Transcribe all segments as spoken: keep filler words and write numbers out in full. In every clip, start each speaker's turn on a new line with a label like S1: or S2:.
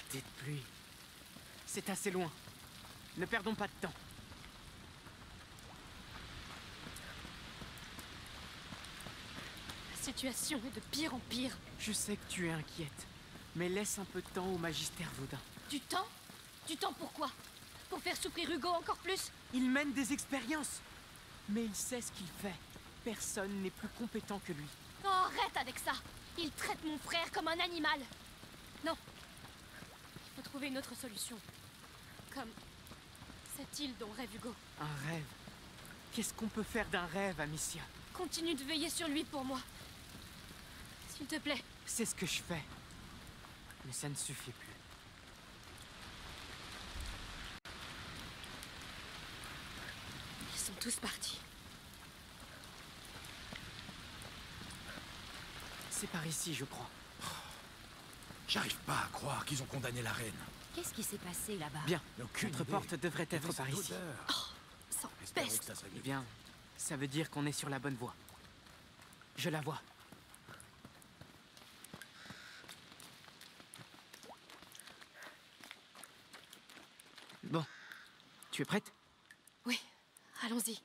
S1: Des pluies. C'est assez loin. Ne perdons pas de temps.
S2: La situation est de pire en pire.
S1: Je sais que tu es inquiète, mais laisse un peu de temps au magistère Vaudin.
S2: Du temps? Du temps pourquoi? Pour faire souffrir Hugo encore plus?
S1: Il mène des expériences, mais il sait ce qu'il fait. Personne n'est plus compétent que lui.
S2: Oh, arrête avec ça! Il traite mon frère comme un animal! Non. Il faut trouver une autre solution. Comme cette île dont rêve Hugo.
S1: Un rêve? Qu'est-ce qu'on peut faire d'un rêve, Amicia?
S2: Continue de veiller sur lui pour moi. S'il te plaît.
S1: C'est ce que je fais. Mais ça ne suffit plus.
S2: Ils sont tous partis.
S1: C'est par ici, je crois.
S3: J'arrive pas à croire qu'ils ont condamné la reine.
S4: Qu'est-ce qui s'est passé là-bas?
S1: Bien,
S3: Aucune
S1: notre
S3: idée.
S1: porte devrait
S3: Mais
S1: être
S3: cette
S1: par ici.
S3: odeur.
S2: Sans
S3: Espérons que
S2: peste.
S3: ça se
S1: Eh
S3: règle.
S1: bien, ça veut dire qu'on est sur la bonne voie. Je la vois. Bon, tu es prête?
S2: Oui, allons-y.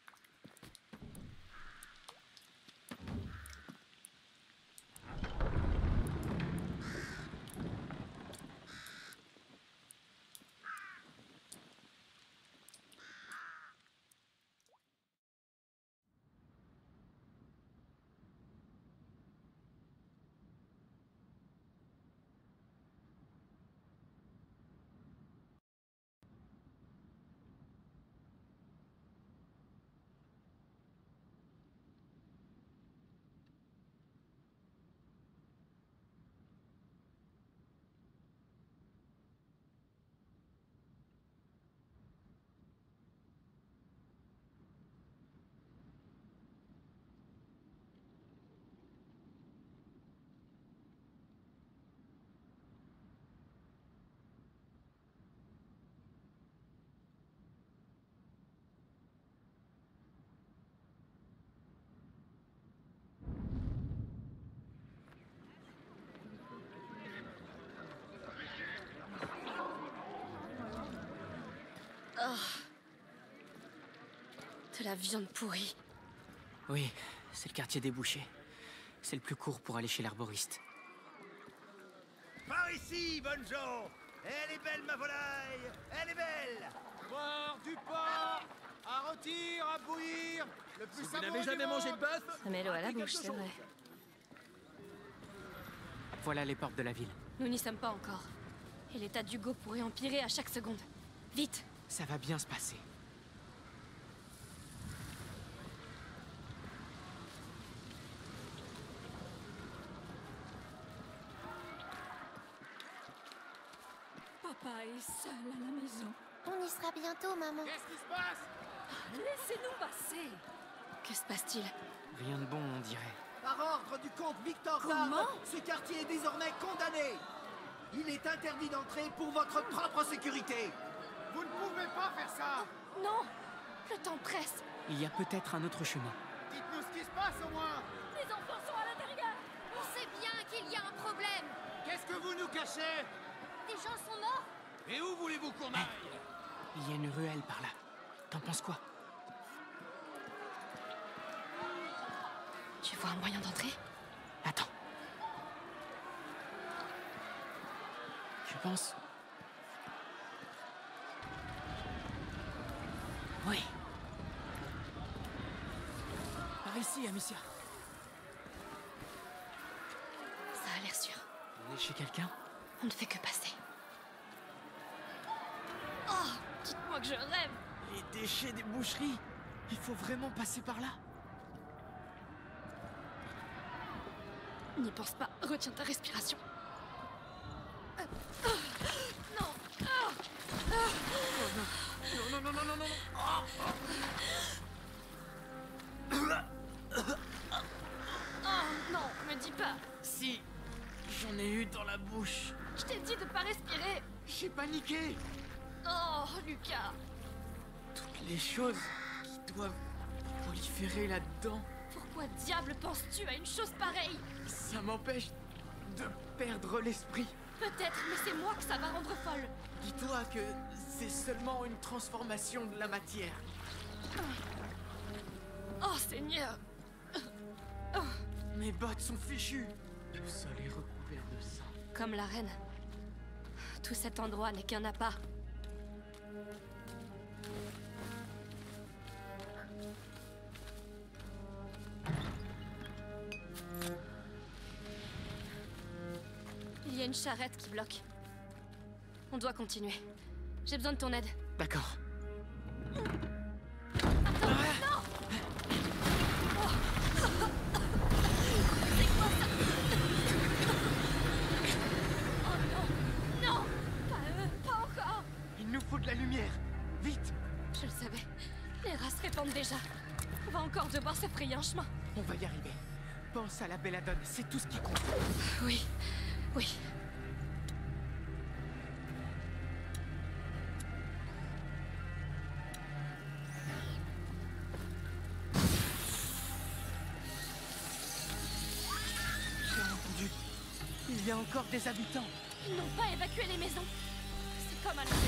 S2: De la viande pourrie.
S1: Oui, c'est le quartier des bouchers. C'est le plus court pour aller chez l'herboriste.
S5: Par ici, bonnes gens! Elle est belle, ma volaille! Elle est belle!
S6: Boire du porc, à rôtir, à bouillir, le plus
S5: Vous n'avez jamais mangé de bœuf?
S2: Ça met l'eau à la bouche, c'est vrai.
S1: Voilà les portes de la ville.
S2: Nous n'y sommes pas encore. Et l'état d'Hugo pourrait empirer à chaque seconde. Vite!
S1: Ça va bien se passer.
S4: Papa est seul à la maison.
S7: On y sera bientôt, maman.
S6: Qu'est-ce qui se passe?
S4: Laissez-nous passer.
S2: Que se passe-t-il?
S1: Rien de bon, on dirait.
S5: Par ordre du comte Victor
S4: Comment?
S5: Tarn, ce quartier est désormais condamné! Il est interdit d'entrer pour votre propre sécurité!
S6: Vous ne pouvez pas faire ça!
S2: Non! Le temps presse!
S1: Il y a peut-être un autre chemin.
S6: Dites-nous ce qui se passe au moins!
S2: Les enfants sont à l'intérieur!
S7: On sait bien qu'il y a un problème.
S6: Qu'est-ce que vous nous cachez?
S7: Des gens sont morts.
S6: Et où voulez-vous qu'on aille?
S1: Il y a une ruelle par là. T'en penses quoi?
S2: Tu vois un moyen d'entrer?
S1: Attends. Je pense... Oui. Par ici, Amicia.
S2: Ça a l'air sûr.
S1: On est chez quelqu'un?
S2: On ne fait que passer. Oh! Dites-moi que je rêve!
S1: Les déchets des boucheries. Il faut vraiment passer par là?
S2: N'y pense pas. Retiens ta respiration. Euh, ah, non! Ah,
S1: Non, non, non, non, non, non, non.
S2: oh non! Me dis pas!
S1: Si, j'en ai eu dans la bouche.
S2: Je t'ai dit de pas respirer!
S1: J'ai paniqué.
S2: Oh, Lucas!
S1: Toutes les choses qui doivent proliférer là-dedans,
S2: Pourquoi diable penses-tu à une chose pareille?
S1: ça m'empêche de perdre l'esprit.
S2: Peut-être, mais c'est moi que ça va rendre folle.
S1: Dis-toi que c'est seulement une transformation de la matière.
S2: Oh, Seigneur.
S1: Mes bottes sont fichues. Le sol est recouvert de sang.
S2: Comme la reine. Tout cet endroit n'est qu'un appât. Il y a une charrette qui bloque. On doit continuer. J'ai besoin de ton aide.
S1: D'accord.
S2: Oh non! Non! Pas eux! Pas encore!
S1: Il nous faut de la lumière. Vite.
S2: Je le savais. Les rats se répandent déjà. On va encore devoir se frayer un chemin.
S1: On va y arriver. Pense à la belladone, c'est tout ce qui compte.
S2: Oui. Oui.
S1: J'ai entendu. Il y a encore des habitants.
S2: Ils n'ont pas évacué les maisons. C'est comme à la...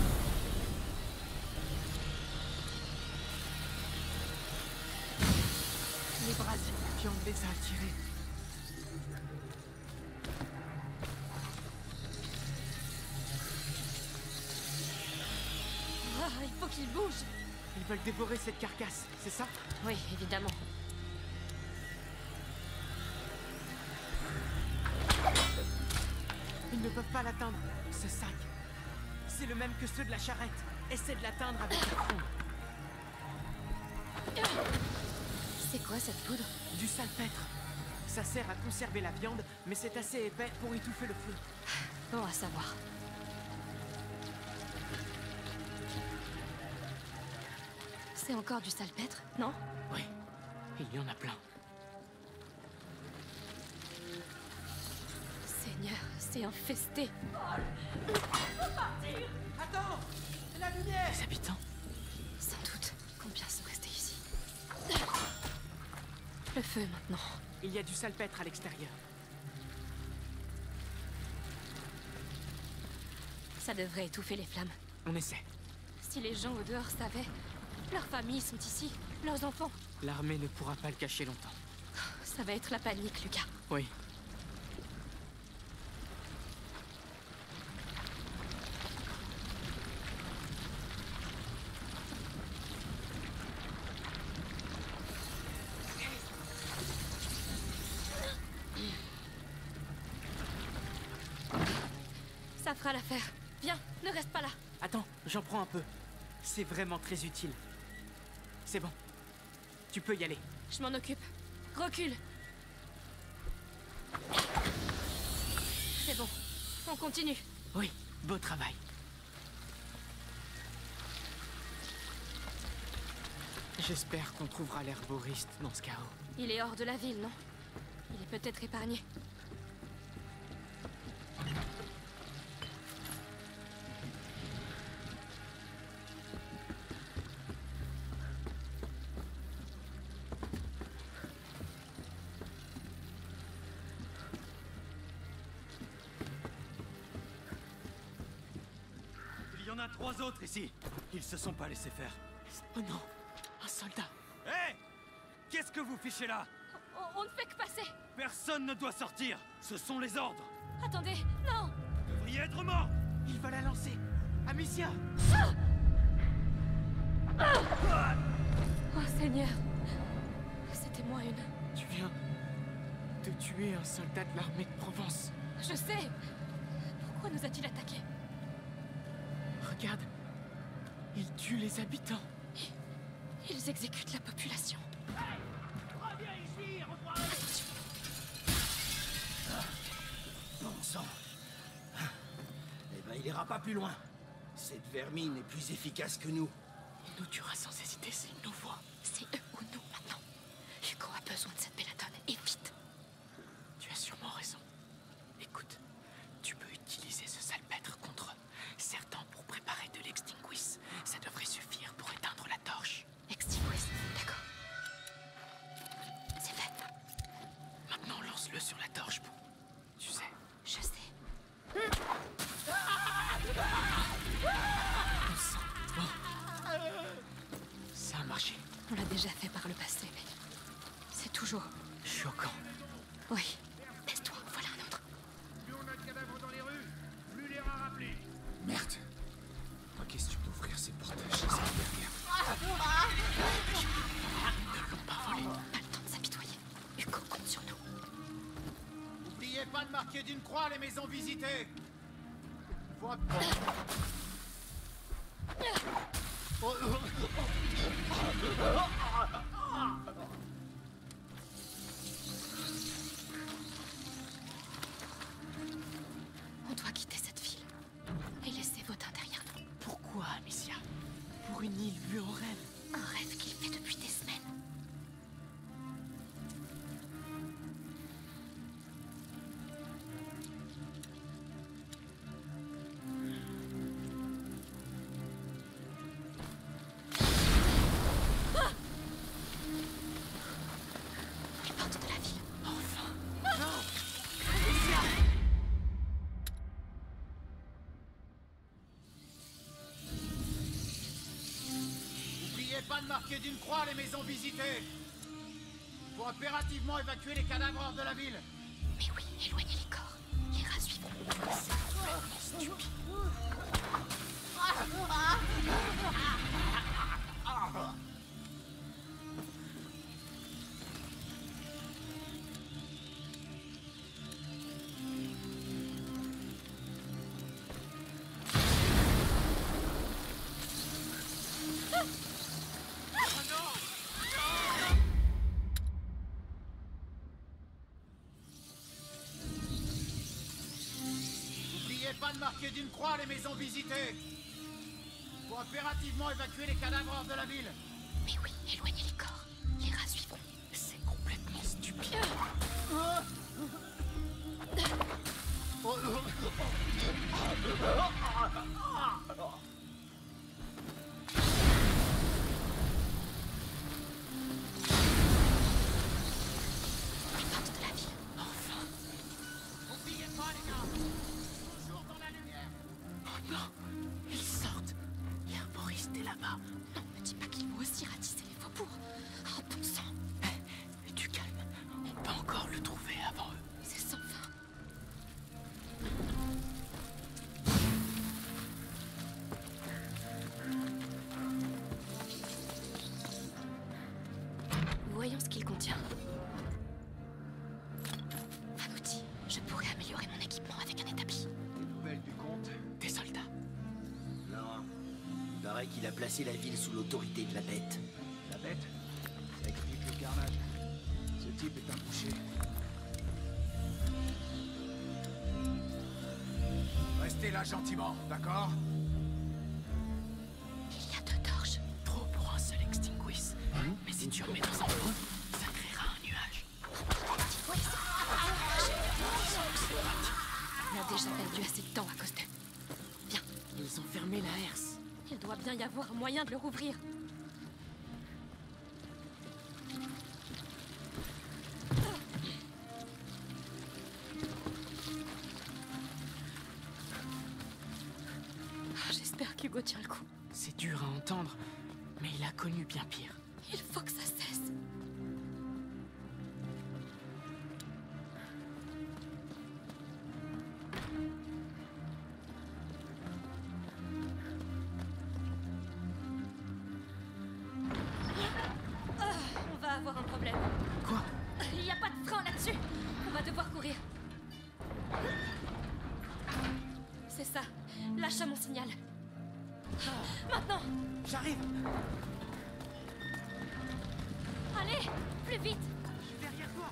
S1: Les brasiers de viande les a attirés.
S2: Ah, il faut qu'ils bougent.
S1: Ils veulent dévorer cette carcasse, c'est ça?
S2: Oui, évidemment.
S1: Ils ne peuvent pas l'atteindre. Ce sac, c'est le même que ceux de la charrette. Essaie de l'atteindre avec la fronde.
S2: C'est quoi cette poudre?
S1: Du salpêtre. Ça sert à conserver la viande, mais c'est assez épais pour étouffer le feu.
S2: Bon à savoir. C'est encore du salpêtre, non?
S1: Oui, il y en a plein.
S2: Seigneur, c'est infesté.
S1: Attends! La lumière! Les habitants?
S2: Sans doute. Combien sont restés ici? Le feu maintenant.
S1: Il y a du salpêtre à l'extérieur.
S2: Ça devrait étouffer les flammes.
S1: On essaie.
S2: Si les gens au dehors savaient, leurs familles sont ici, leurs enfants.
S1: L'armée ne pourra pas le cacher longtemps.
S2: Ça va être la panique, Lucas.
S1: Oui.
S2: Ça fera l'affaire. Viens, ne reste pas là.
S1: Attends, j'en prends un peu. C'est vraiment très utile. C'est bon. Tu peux y aller.
S2: Je m'en occupe. Recule. C'est bon. On continue.
S1: Oui, beau travail. J'espère qu'on trouvera l'herboriste dans ce chaos.
S2: Il est hors de la ville, non? Il est peut-être épargné.
S8: Il y en a trois autres ici. Ils se sont pas laissés faire.
S1: Oh non, un soldat.
S8: Hé! Qu'est-ce que vous fichez là?
S2: On, on ne fait que passer.
S8: Personne ne doit sortir. Ce sont les ordres.
S2: Attendez, non!
S8: Vous devriez être mort.
S1: Il va la lancer. Amicia!
S2: Oh Seigneur! C'était moi une.
S1: Tu viens de tuer un soldat de l'armée de Provence.
S2: Je sais! Pourquoi nous a-t-il attaqués?
S1: Regarde. Il tue les habitants.
S2: Ils exécutent la population.
S5: Reviens ici, reprends.
S2: Attention!
S5: Bon sang. Eh ben, il ira pas plus loin. Cette vermine est plus efficace que nous.
S1: Il nous tuera sans hésiter s'il nous voit.
S2: C'est eux ou nous maintenant. Hugo a besoin de cette belladone, et vite!
S1: Tu as sûrement raison. Écoute, tu peux utiliser ce salpêtre contre eux. Certains pour préparer de l'extinguisse. Ça devrait suffire pour éteindre la torche.
S2: Extinguisse, d'accord. C'est fait.
S1: Maintenant, lance-le sur la torche pour... Tu sais.
S2: Je sais.
S6: pas de marquer d'une croix les maisons visitées. Faut...
S2: On doit quitter cette ville et laisser Vaudin derrière nous.
S1: Pourquoi, Amicia? Pour une île vue en rêve?
S2: Un rêve qu'il fait depuis des semaines. Les portes de la ville.
S1: Enfin!
S6: N'oubliez pas de marquer d'une croix les maisons visitées. Faut impérativement évacuer les cadavres hors de la ville.
S2: Mais oui, éloignez les corps. Les rats suivront.
S1: C'est complètement stupide.
S6: N'oubliez pas de marquer d'une croix les maisons visitées. Faut impérativement évacuer les cadavres hors de la ville.
S2: Mais oui, éloignez les corps. Les rats suivront.
S1: C'est complètement stupide.
S2: Les portes de la ville.
S1: Enfin!
S6: N'oubliez pas les gars. Toujours dans la lumière.
S1: Oh non! Ils sortent! L'herboriste est là-bas.
S2: Non, ne dis pas qu'ils vont aussi ratisser les faubourgs. Oh, bon sang.
S1: Eh, du calme. On peut encore le trouver avant eux.
S2: C'est sans fin. Voyons ce qu'il contient. Un outil. Je pourrais améliorer mon équipement avec un établi.
S6: Des nouvelles du comte?
S1: Des soldats.
S5: Non. Il paraît qu'il a placé la ville sous l'autorité de la bête.
S6: La bête? Ça explique le carnage. Ce type est un boucher. Restez là gentiment, d'accord?
S2: Il y a deux torches.
S1: Trop pour un seul extinguiss. Mais si tu remets dans un pot, ça créera un nuage.
S2: Oui, on a déjà perdu assez de temps à cause d'eux. Viens,
S1: Ils ont fermé la herse.
S2: il doit bien y avoir un moyen de le rouvrir. Ah, j'espère qu'Hugo tient le coup.
S1: C'est dur à entendre, mais il a connu bien pire.
S2: Il faut que ça cesse. Ah, on va avoir un problème.
S1: Quoi?
S2: Il n'y a pas de frein là-dessus. On va devoir courir. C'est ça. Lâche à mon signal. Maintenant.
S1: J'arrive!
S2: Allez, plus vite.
S1: Derrière toi!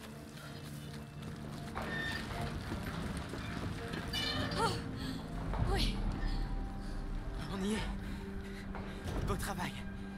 S2: Oh, oui.
S1: On y est. Beau travail.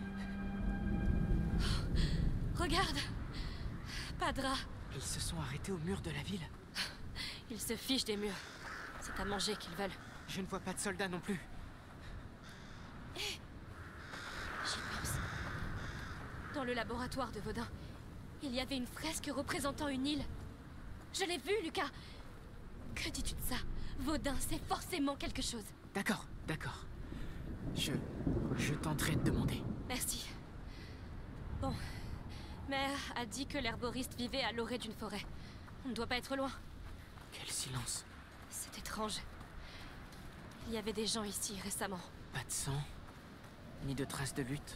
S2: Regarde. Pas de rats.
S1: Ils se sont arrêtés au mur de la ville.
S2: Ils se fichent des murs. C'est à manger qu'ils veulent.
S1: Je ne vois pas de soldats non plus.
S2: J'y pense. Dans le laboratoire de Vaudin, il y avait une fresque représentant une île. Je l'ai vue, Lucas. Que dis-tu de ça? Vaudin, c'est forcément quelque chose.
S1: D'accord, d'accord. Je... je tenterai de demander.
S2: Merci. Bon. Mère a dit que l'herboriste vivait à l'orée d'une forêt. On ne doit pas être loin.
S1: Quel silence.
S2: C'est étrange. Il y avait des gens ici récemment.
S1: Pas de sang, ni de traces de lutte.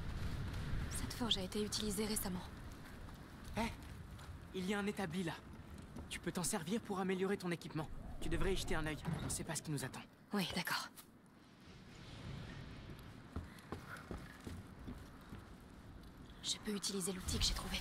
S2: Cette forge a été utilisée récemment.
S1: Eh, il y a un établi là. Tu peux t'en servir pour améliorer ton équipement. Tu devrais y jeter un œil. On ne sait pas ce qui nous attend.
S2: Oui, d'accord. Je peux utiliser l'outil que j'ai trouvé.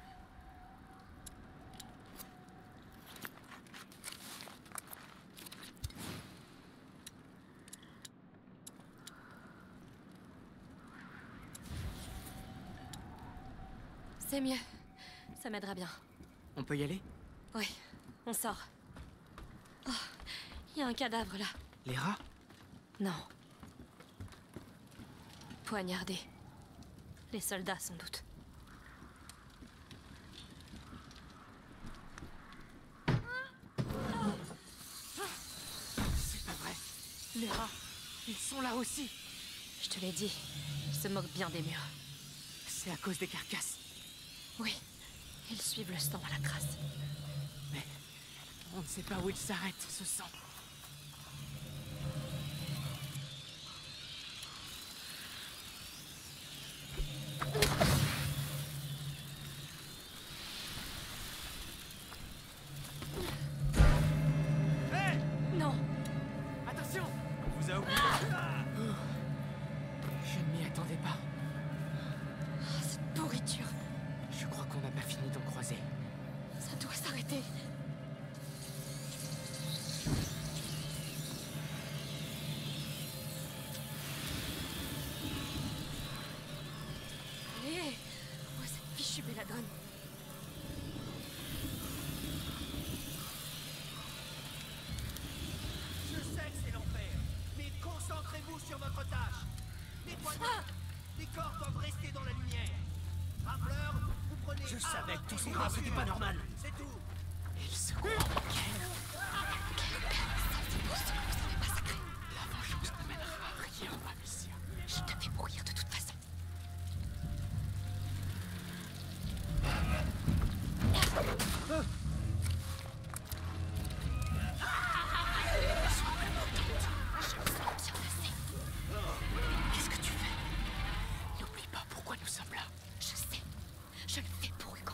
S2: C'est mieux. Ça m'aidera bien.
S1: On peut y aller?
S2: Oui, on sort. Oh, il y a un cadavre là.
S1: Les rats?
S2: Non. Poignardé. Les soldats, sans doute.
S1: C'est pas vrai. Les rats, ils sont là aussi.
S2: Je te l'ai dit, ils se moquent bien des murs.
S1: C'est à cause des carcasses.
S2: Oui, ils suivent le sang à la trace.
S1: Mais on ne sait pas où il s'arrête, ce sang.
S8: Hé!
S2: Non,
S1: Attention!
S8: On vous a oublié.
S1: Je ne m'y attendais pas.
S2: cette pourriture,
S1: Je crois qu'on n'a pas fini d'en croiser.
S2: ça doit s'arrêter. Allez, où est cette fichue belladone?
S5: Je sais que c'est l'enfer, mais concentrez-vous sur votre tâche. Nettoyez. Les corps doivent rester dans la lumière. Un fleur, vous prenez... Je savais que tout ce gras, c'était pas normal. C'est tout.
S1: Il se croit en quelle? La vengeance ne mènera à rien, Amicia.
S2: Je te fais mourir de toute façon.
S1: Qu'est-ce que tu fais? N'oublie pas pourquoi nous sommes là.
S2: Je sais, je le fais pour Hugo.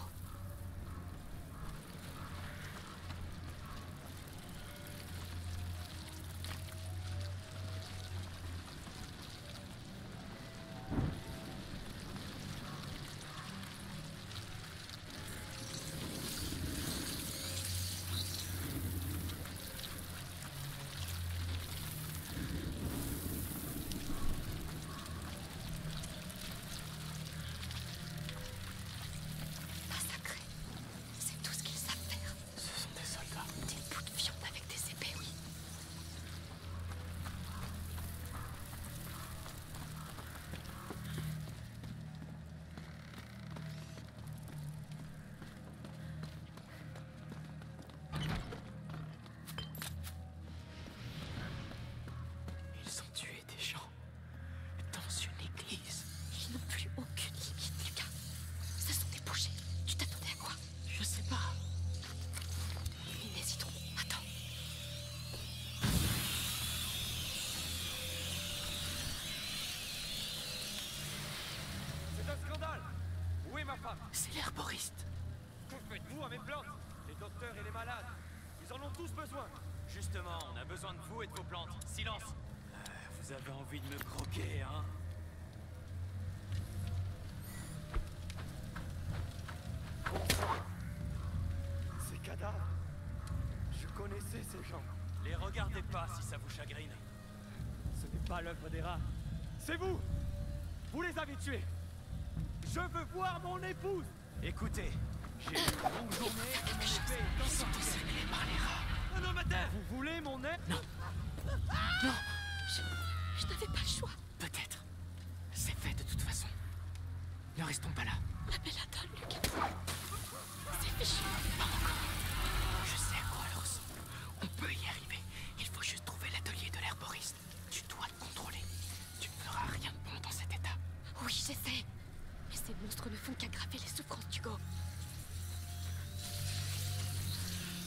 S2: Massacré. C'est tout ce qu'ils savent faire.
S1: Ce sont des soldats.
S2: Des bouts de viande avec des épées, oui.
S1: Ils ont tué des gens dans une église.
S2: Ils n'ont plus aucune limite, Lucas. Ce sont des bouchers. Tu t'attendais à quoi?
S1: Je sais pas.
S2: Ils hésiteront. Attends.
S8: C'est un scandale. Où est ma femme?
S1: C'est l'herboriste.
S8: Que faites-vous à mes plantes? Les docteurs et les malades. Ils en ont tous besoin. Justement, on a besoin de vous et de vos plantes. Silence. Euh, vous avez envie de me croquer, hein? Ces cadavres. Je connaissais ces gens. Les regardez pas si ça vous chagrine. Ce n'est pas l'œuvre des rats. C'est vous. Vous les avez tués. Je veux voir mon épouse. Écoutez, j'ai eu une longue journée et mon épée est
S1: Ils sont
S8: ensanglantée.
S1: encerclés par les rats.
S8: Un homme à terre. Vous voulez mon nez?
S1: Non. Non.
S2: Je n'avais pas le choix.
S1: Peut-être. C'est fait de toute façon. Ne restons pas là.
S2: La belladone, Lucas. C'est fichu.
S1: Pas encore. Je sais à quoi elle ressemble. On peut y arriver. Il faut juste trouver l'atelier de l'herboriste. Tu dois te contrôler. Tu ne feras rien de bon dans cet état.
S2: Oui, j'essaie. Mais ces monstres ne font qu'aggraver les souffrances d'Hugo.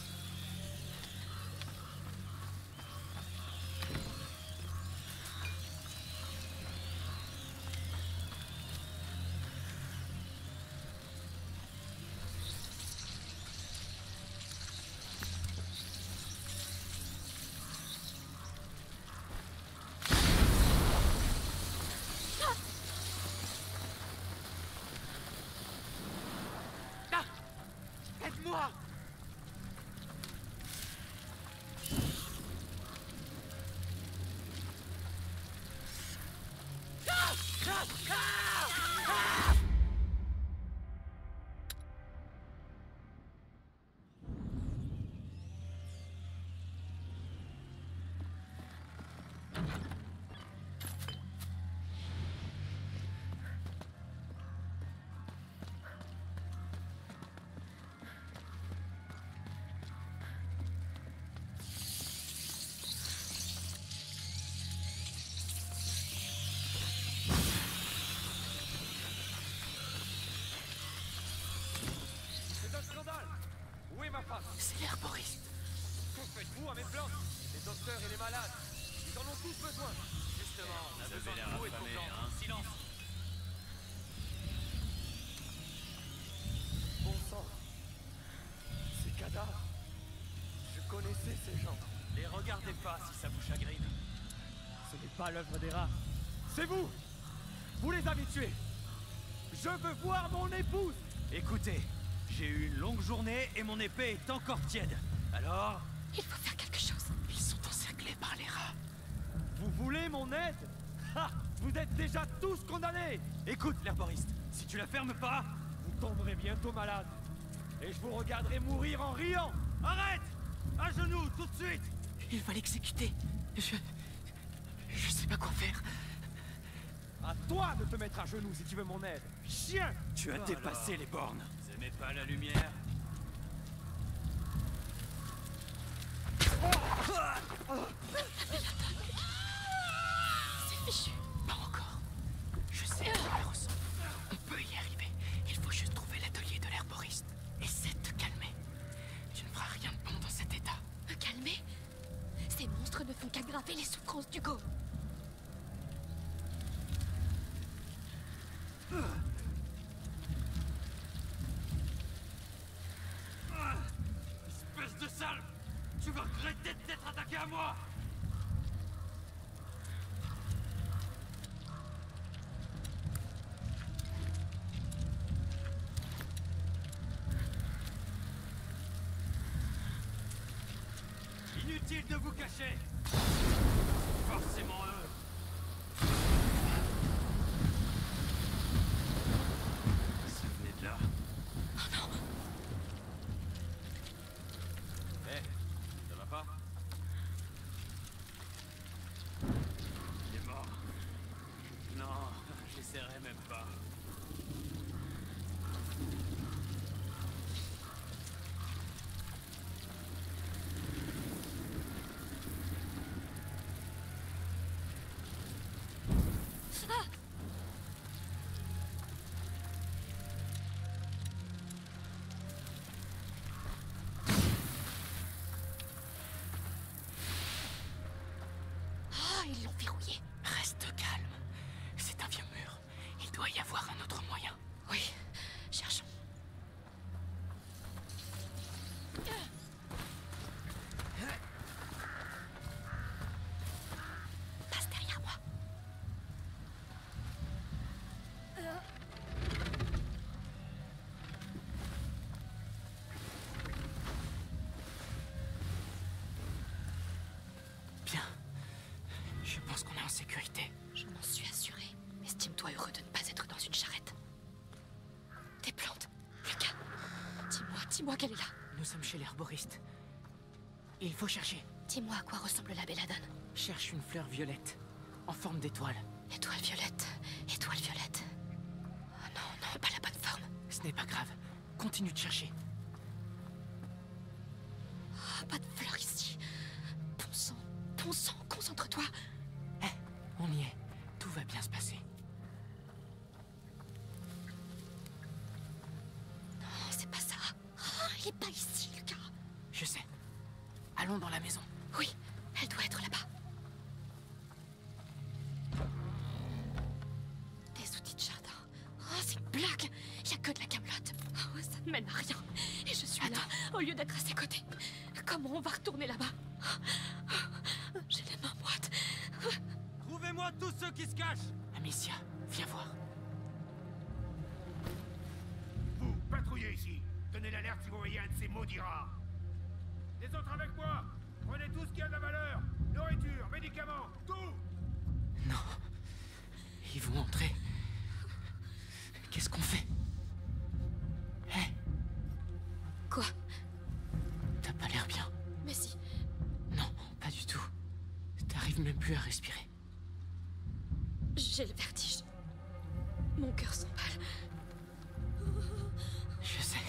S1: C'est l'herboriste.
S8: Que faites-vous à mes plantes? Les docteurs et les malades, ils en ont tous besoin. Justement, on a besoin de vous et de vos plantes. Hein. Silence.
S9: Bon sang. Ces cadavres. Je connaissais ces gens.
S8: Les regardez pas si ça vous chagrine.
S9: Ce n'est pas l'œuvre des rats. C'est vous. Vous les avez tués. Je veux voir mon épouse.
S8: Écoutez, j'ai eu une longue journée et mon épée est encore tiède. Alors...
S2: Il faut faire quelque chose.
S1: Ils sont encerclés par les rats.
S9: Vous voulez mon aide? Ha! Vous êtes déjà tous condamnés.
S8: Écoute, l'herboriste, si tu la fermes pas...
S9: Vous tomberez bientôt malade. Et je vous regarderai mourir en riant.
S8: Arrête! À genoux, tout de suite!
S1: Il va l'exécuter. Je... Je sais pas quoi faire.
S9: À toi de te mettre à genoux si tu veux mon aide. Chien!
S8: Tu as
S9: Alors.
S8: dépassé les bornes. Vous aimez pas la lumière?
S1: C'est fichu. Pas encore. Je sais à quoi elle ressemble. On peut y arriver. Il faut juste trouver l'atelier de l'herboriste. Essaie de te calmer. Tu ne feras rien de bon dans cet état.
S2: Me calmer? Ces monstres ne font qu'aggraver les souffrances d'Hugo.
S8: Espèce de sale! Tu vas regretter de t'être attaqué à moi! Inutile de vous cacher! Forcément eux! Ça venait de là.
S2: Oh non!
S8: Hé, ça va pas? Il est mort. Non, j'essaierai même pas.
S2: Ah, ils l'ont verrouillé.
S1: Reste calme. C'est un vieux mur. Il doit y avoir un autre moyen.
S2: Oui, cherchons. Passe derrière moi.
S1: Bien. Je pense qu'on est en sécurité.
S2: Je m'en suis assurée. Estime-toi heureux de ne pas être dans une charrette. Des plantes. Lucas, dis-moi, dis-moi qu'elle est là.
S1: Nous sommes chez l'herboriste. Il faut chercher.
S2: Dis-moi à quoi ressemble la belladone.
S1: Cherche une fleur violette, en forme d'étoile.
S2: Étoile violette, étoile violette. Oh non, non, pas la bonne forme.
S1: Ce n'est pas grave. Continue de chercher.
S2: Oh, pas de fleurs ici. Bon sang, bon sang, concentre-toi.
S1: Eh, on y est. Tout va bien se passer.
S2: Non, c'est pas ça. Oh, il est pas ici, Lucas.
S1: Je sais. Allons dans la maison.
S2: Oui, elle doit être là-bas. Des outils de jardin. Oh, c'est une blague. Il y a que de la camelote. Oh, ça ne mène à rien. Et je suis là, au lieu d'être à ses côtés. Comment on va retourner là-bas? J'ai les mains moites.
S8: Trouvez-moi tous ceux qui se cachent!
S1: Amicia, viens voir.
S6: Vous, patrouillez ici. Donnez l'alerte si vous voyez un de ces maudits rats. Les autres avec moi. Prenez tout ce qui a de la valeur. Nourriture, médicaments, tout.
S1: Non. Ils vont entrer Qu'est-ce qu'on fait? Hé hey.
S2: Quoi?
S1: T'as pas l'air bien.
S2: Mais si...
S1: Non, pas du tout. T'arrives même plus à respirer.
S2: J'ai le vertige. Mon cœur s'emballe.
S1: Je sais.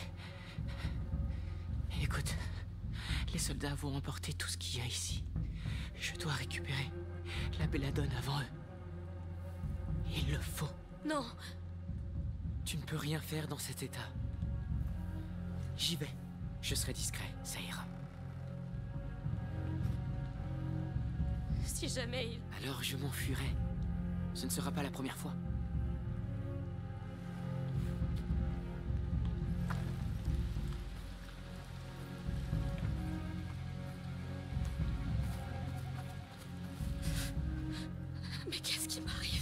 S1: Écoute, les soldats vont emporter tout ce qu'il y a ici. Je dois récupérer la belladone avant eux. Il le faut.
S2: Non.
S1: Tu ne peux rien faire dans cet état. J'y vais. Je serai discret, ça ira.
S2: Si jamais il...
S1: Alors je m'enfuirai. Ce ne sera pas la première fois.
S2: Mais qu'est-ce qui m'arrive?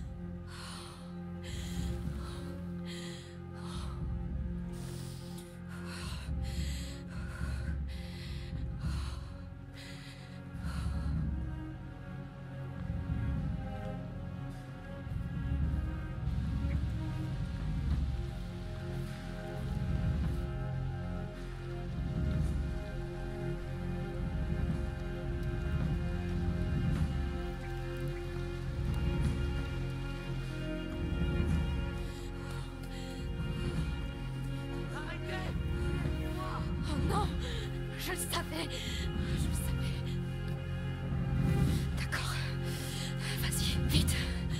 S2: Je le savais. Je le savais. D'accord. Vas-y, vite.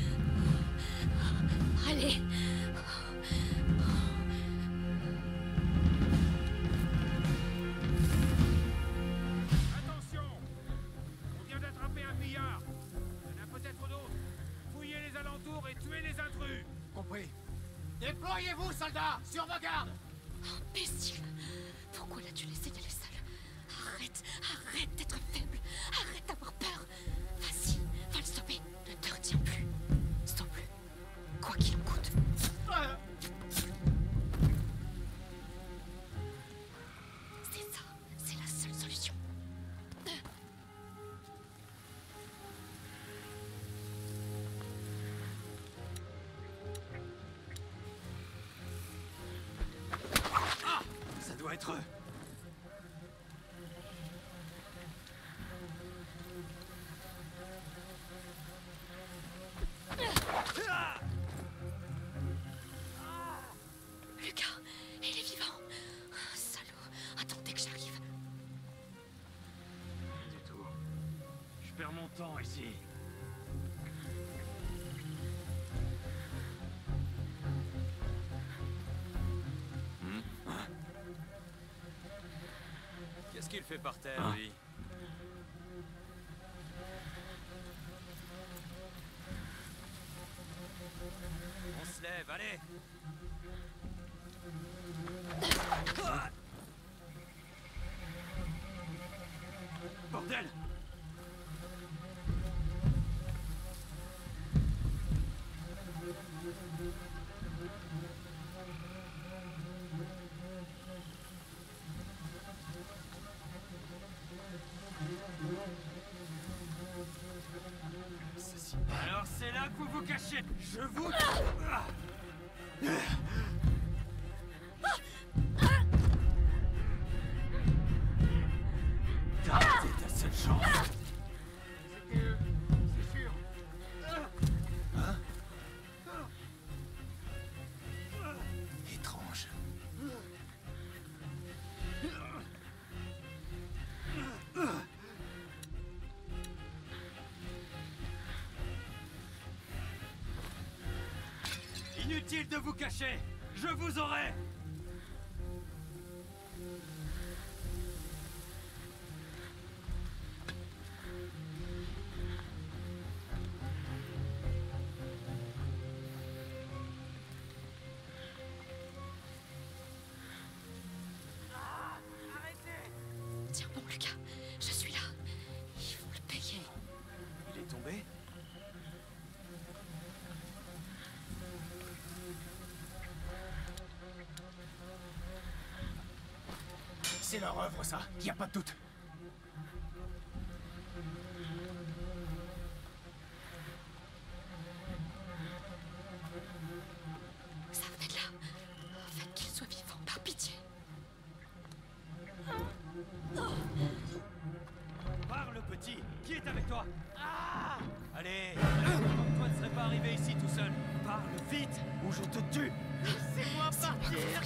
S2: Allez.
S6: Attention! On vient d'attraper un pillard. Il y en a peut-être d'autres. Fouillez les alentours et tuez les intrus.
S5: Compris.
S6: Déployez-vous, soldats, sur vos gardes.
S2: Imbécile. Pourquoi l'as-tu laissé y aller seul? Arrête, arrête d'être faible. Arrête d'avoir peur. Vas-y, va le sauver. Ne te retiens plus. Sauve-le. Quoi qu'il en coûte.
S6: Ah.
S2: C'est ça. C'est la seule solution.
S8: Ça doit être eux.
S2: Lucas, il est vivant. Salaud. Attendez que j'arrive.
S8: Rien du tout. Je perds mon temps ici.
S9: Qu'est-ce qu'il fait par terre,
S8: Hein?
S9: lui? On se lève, allez!
S8: Bordel! Alors c'est là que vous vous cachez. Je vous... Ah. T'as raté ta seule chance.
S6: C'était eux, c'est sûr.
S3: Hein? Étrange.
S8: Inutile de vous cacher. Je vous aurai.
S2: Tiens bon, Lucas. Je suis là. Ils vont le payer.
S8: Il est tombé?
S5: C'est leur œuvre, ça. Y a pas de doute.
S2: Ça venait Qu'il soit vivant, par pitié.
S8: Parle, petit. Qui est avec toi? Ah! Allez, comme toi ne serais pas arrivé ici tout seul. Parle vite, ou je te tue.
S5: Laissez-moi partir.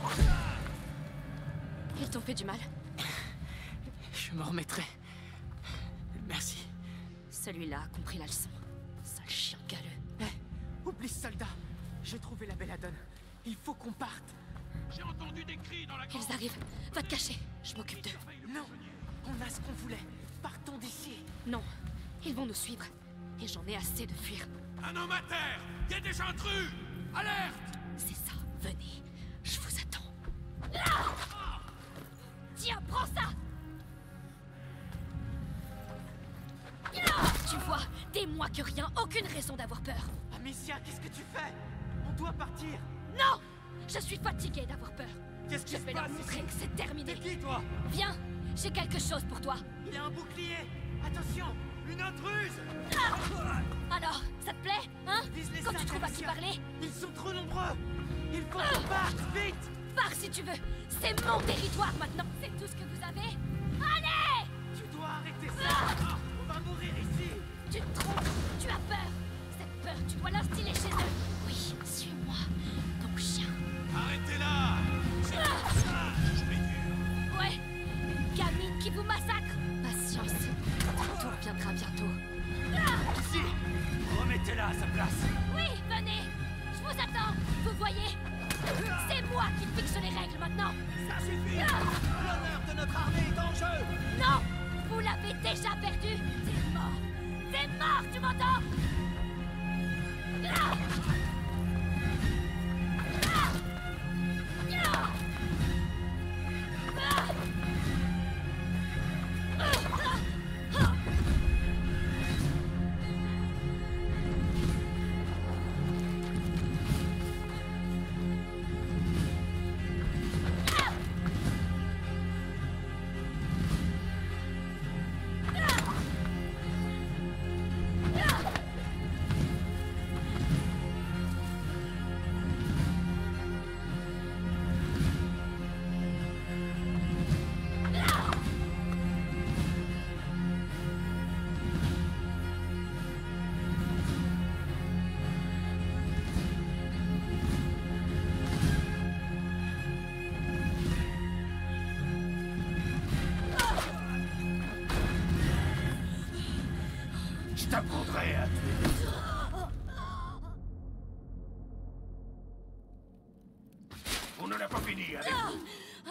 S2: Ils t'ont fait du mal?
S1: Je me remettrai. Merci.
S2: Celui-là a compris la leçon. Sale chien galeux.
S1: Eh, oublie ce soldat. J'ai trouvé la belladone. Il faut qu'on parte.
S6: J'ai entendu des cris dans la cour.
S2: Ils arrivent. Va te cacher. Je m'occupe d'eux.
S1: Non, on a ce qu'on voulait. Partons d'ici.
S2: Non. Ils vont nous suivre. Et j'en ai assez de fuir.
S6: Un homme à terre! Il y a des intrus! Alerte!
S2: C'est ça. Venez. Je vous attends. Ah! Tiens, prends ça! Tu vois, des mois que rien, aucune raison d'avoir peur.
S1: Amicia, qu'est-ce que tu fais? On doit partir.
S2: Non! Je suis fatiguée d'avoir peur.
S1: Qu'est-ce qui
S2: Je
S1: se
S2: vais leur
S1: passe
S2: montrer
S1: ici?
S2: que c'est terminé.
S1: T'es qui, toi?
S2: Viens, j'ai quelque chose pour toi.
S1: Il a un bouclier. Attention, une intruse.
S2: Ah! Alors, ça te plaît, hein?
S1: Vise les
S2: Quand tu
S1: sacs,
S2: trouves à qui
S1: Amicia.
S2: parler?
S1: Ils sont trop nombreux. Il faut qu'on parte, vite.
S2: Pars si tu veux. C'est mon territoire maintenant. C'est tout ce que vous avez. Allez!
S1: Tu dois arrêter ça. On va mourir ici.
S2: Tu te trompes. Tu as peur. Cette peur, tu dois l'instiller chez eux. Oui, suis-moi. Ton chien.
S6: Arrêtez-la! Je vais dur.
S2: Ouais, une gamine qui vous massacre. Patience. Ton tour viendra bientôt.
S8: Ici! Remettez-la à sa place.
S2: Oui, venez. Je vous attends. Vous voyez? C'est moi qui fixe les règles maintenant.
S5: Ça suffit. L'honneur de notre armée est en jeu.
S2: Non! Vous l'avez déjà perdu. C'est mort. C'est mort, tu m'entends? Ah! Ah! Ah! Ah! Ah!
S3: Je t'apprendrai à tuer. On n'en a pas fini avec vous.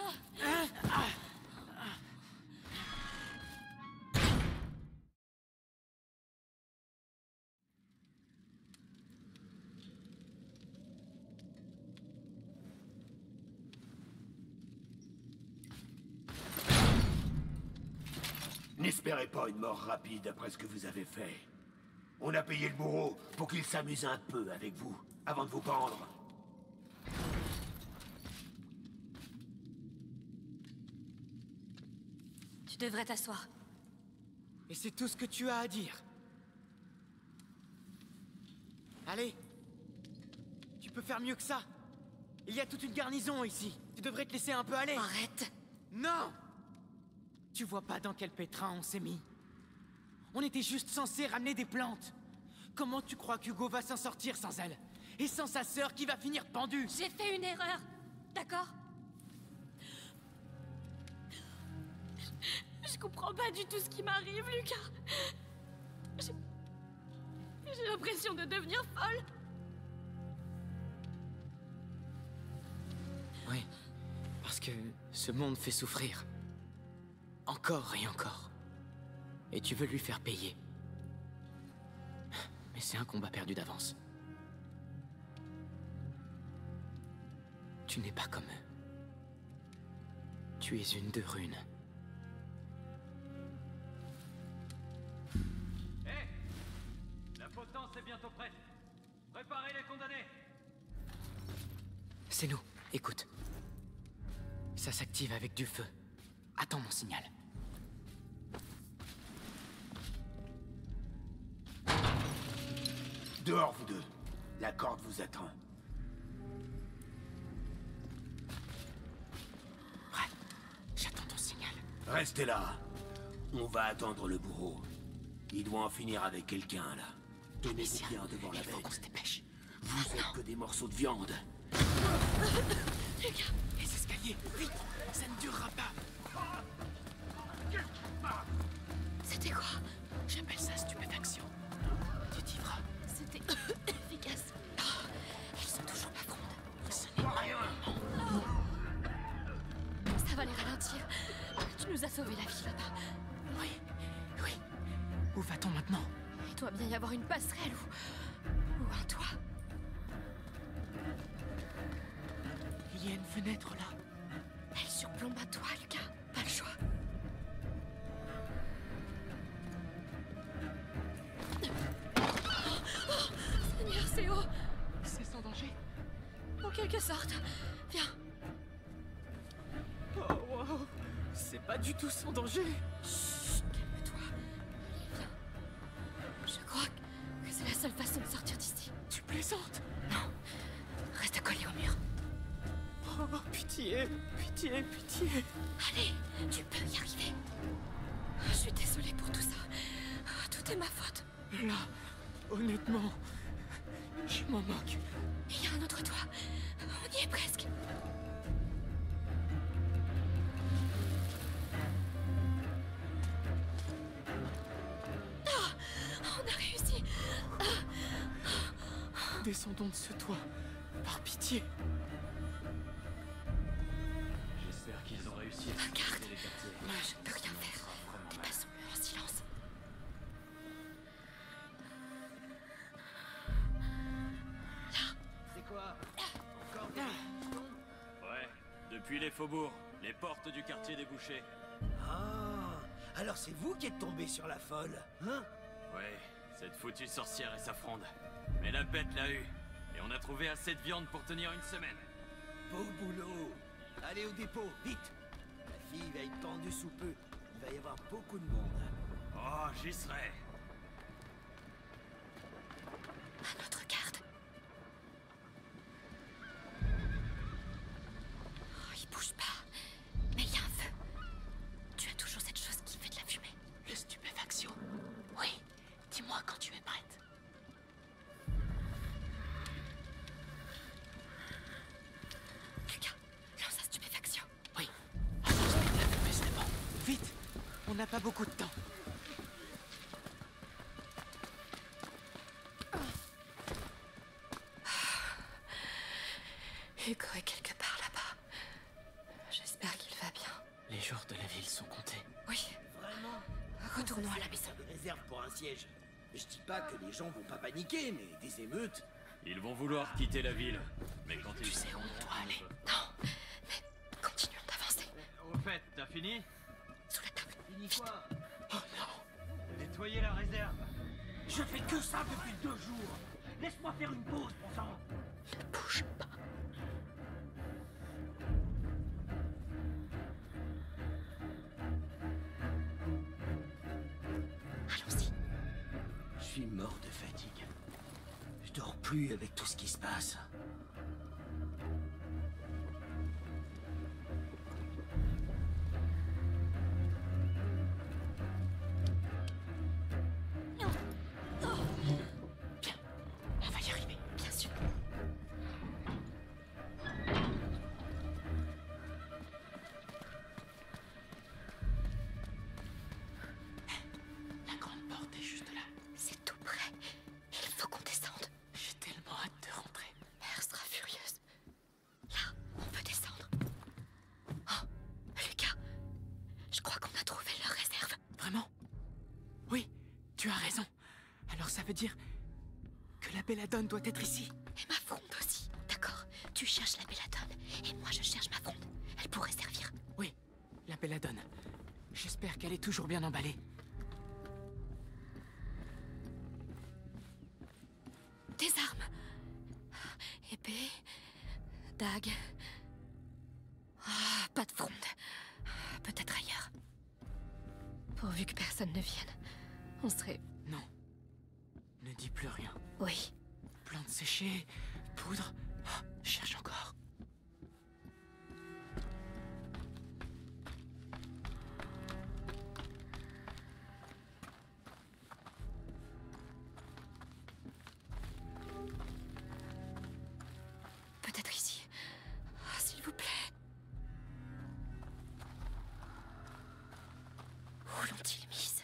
S3: N'espérez pas une mort rapide après ce que vous avez fait. On a payé le bourreau pour qu'il s'amuse un peu avec vous, avant de vous pendre.
S2: Tu devrais t'asseoir.
S1: Et c'est tout ce que tu as à dire. Allez. Tu peux faire mieux que ça. Il y a toute une garnison ici. Tu devrais te laisser un peu aller.
S2: Arrête.
S1: Non! Tu vois pas dans quel pétrin on s'est mis? On était juste censé ramener des plantes. Comment tu crois qu'Hugo va s'en sortir sans elle? Et sans sa sœur qui va finir pendue?
S2: J'ai fait une erreur. D'accord? Je comprends pas du tout ce qui m'arrive, Lucas. J'ai... J'ai l'impression de devenir folle.
S1: Oui, parce que ce monde fait souffrir. Encore et encore. Et tu veux lui faire payer. Mais c'est un combat perdu d'avance. Tu n'es pas comme eux. Tu es une de Rune.
S8: Hé hey, la potence est bientôt prête. Préparez les condamnés.
S1: C'est nous. Écoute. Ça s'active avec du feu. Attends mon signal.
S3: Dehors, vous deux. La corde vous attend. Restez là. On va attendre le bourreau. Il doit en finir avec quelqu'un, là. Tenez-vous bien devant la bête.
S1: Il faut qu'on se dépêche.
S3: Vous êtes que des morceaux de viande.
S1: Lucas, les escaliers, vite. Ça ne durera pas.
S2: C'était quoi?
S1: J'appelle ça stupéfaction. Tu t'y feras.
S2: C'était efficace. Oh, ils sont toujours pas frondes.
S1: Ce n'est pas un moment.
S2: Ça va les ralentir. Tu nous as sauvé la vie là-bas.
S1: Oui, oui. Où va-t-on maintenant?
S2: Il doit bien y avoir une passerelle ou... ou un toit.
S1: Il y a une fenêtre là.
S2: Elle surplombe un toit, Lucas. Pas le choix. Oh, Seigneur, c'est haut.
S1: C'est sans danger?
S2: En quelque sorte. Viens.
S1: Oh, wow. C'est pas du tout sans danger.
S2: Chut, calme-toi. Viens. Je crois que c'est la seule façon de sortir d'ici.
S1: Tu plaisantes?
S2: Non. Reste collé au mur.
S1: Oh, pitié, pitié, pitié.
S2: Allez, tu peux y arriver. Je suis désolée pour tout ça. Tout est ma faute.
S1: Là, honnêtement, je m'en moque.
S2: Il y a un autre toit. On y est presque. Oh, on a réussi.
S1: Descendons de ce toit, par pitié.
S8: J'espère qu'ils ont réussi à
S2: Regarde,
S8: les quartiers.
S2: moi je ne peux rien faire. Dépassons-le en silence.
S5: C'est quoi? Encore des réquisitions?
S8: Ouais, depuis les faubourgs, les portes du quartier débouchées.
S5: Ah, alors c'est vous qui êtes tombé sur la folle, hein?
S8: Ouais, cette foutue sorcière et sa fronde. Mais la bête l'a eu. Et on a trouvé assez de viande pour tenir une semaine.
S5: Beau boulot. Allez au dépôt, vite. La fille va être tendue sous peu. Il va y avoir beaucoup de monde.
S8: Oh, j'y serai.
S2: À notre garde. Oh, il bouge pas. Mais il y a un feu. Tu as toujours cette chose qui fait de la fumée.
S1: Le stupéfaction. Oui, dis-moi quand tu es prête.
S2: Lucas, lance la stupéfaction.
S1: Oui. Attends, je vais te la fumer, c'est bon. Vite, on n'a pas beaucoup de temps.
S2: Hugo est quelque part là-bas. J'espère qu'il va bien.
S1: Les jours de la ville sont comptés.
S2: Oui,
S5: Vraiment?
S2: retournons à la maison.
S5: Des réserves pour un siège. Je dis pas que les gens vont pas paniquer, mais des émeutes.
S8: Ils vont vouloir quitter la ville. Mais quand ils...
S1: Tu sais où on doit aller?
S2: Non, mais continuons d'avancer.
S8: Au fait, t'as fini?
S2: Sous la table.
S5: Fini quoi?
S1: Oh non.
S8: Nettoyer la réserve.
S5: Je fais que ça depuis deux jours. Laisse-moi faire une pause, bon sang.
S2: Ne bouge pas. Allons-y.
S5: Je suis mort de fatigue. Je dors plus avec tout ce qui se passe.
S1: Bien, on va y arriver.
S2: Bien sûr.
S1: La grande porte est juste là.
S2: C'est tout près. Il faut qu'on descende.
S1: J'ai tellement hâte de rentrer.
S2: Mère sera furieuse. Là, on peut descendre. Oh, Lucas. Je crois qu'on a trouvé leur réserve.
S1: Vraiment? Oui, tu as raison. Alors ça veut dire que la belladone doit être ici.
S2: Et ma fronde aussi. D'accord. Tu cherches la belladone. Et moi, je cherche ma fronde. Elle pourrait servir.
S1: Oui, la belladone. J'espère qu'elle est toujours bien emballée.
S2: Des armes. Épée. Dague. Ah, pas de fronde. Peut-être ailleurs. Pourvu que personne ne vienne. On serait...
S1: Non. Ne dis plus rien.
S2: Oui.
S1: Plantes séchées, poudre. Ah, cherche encore.
S2: l'ont-ils mise?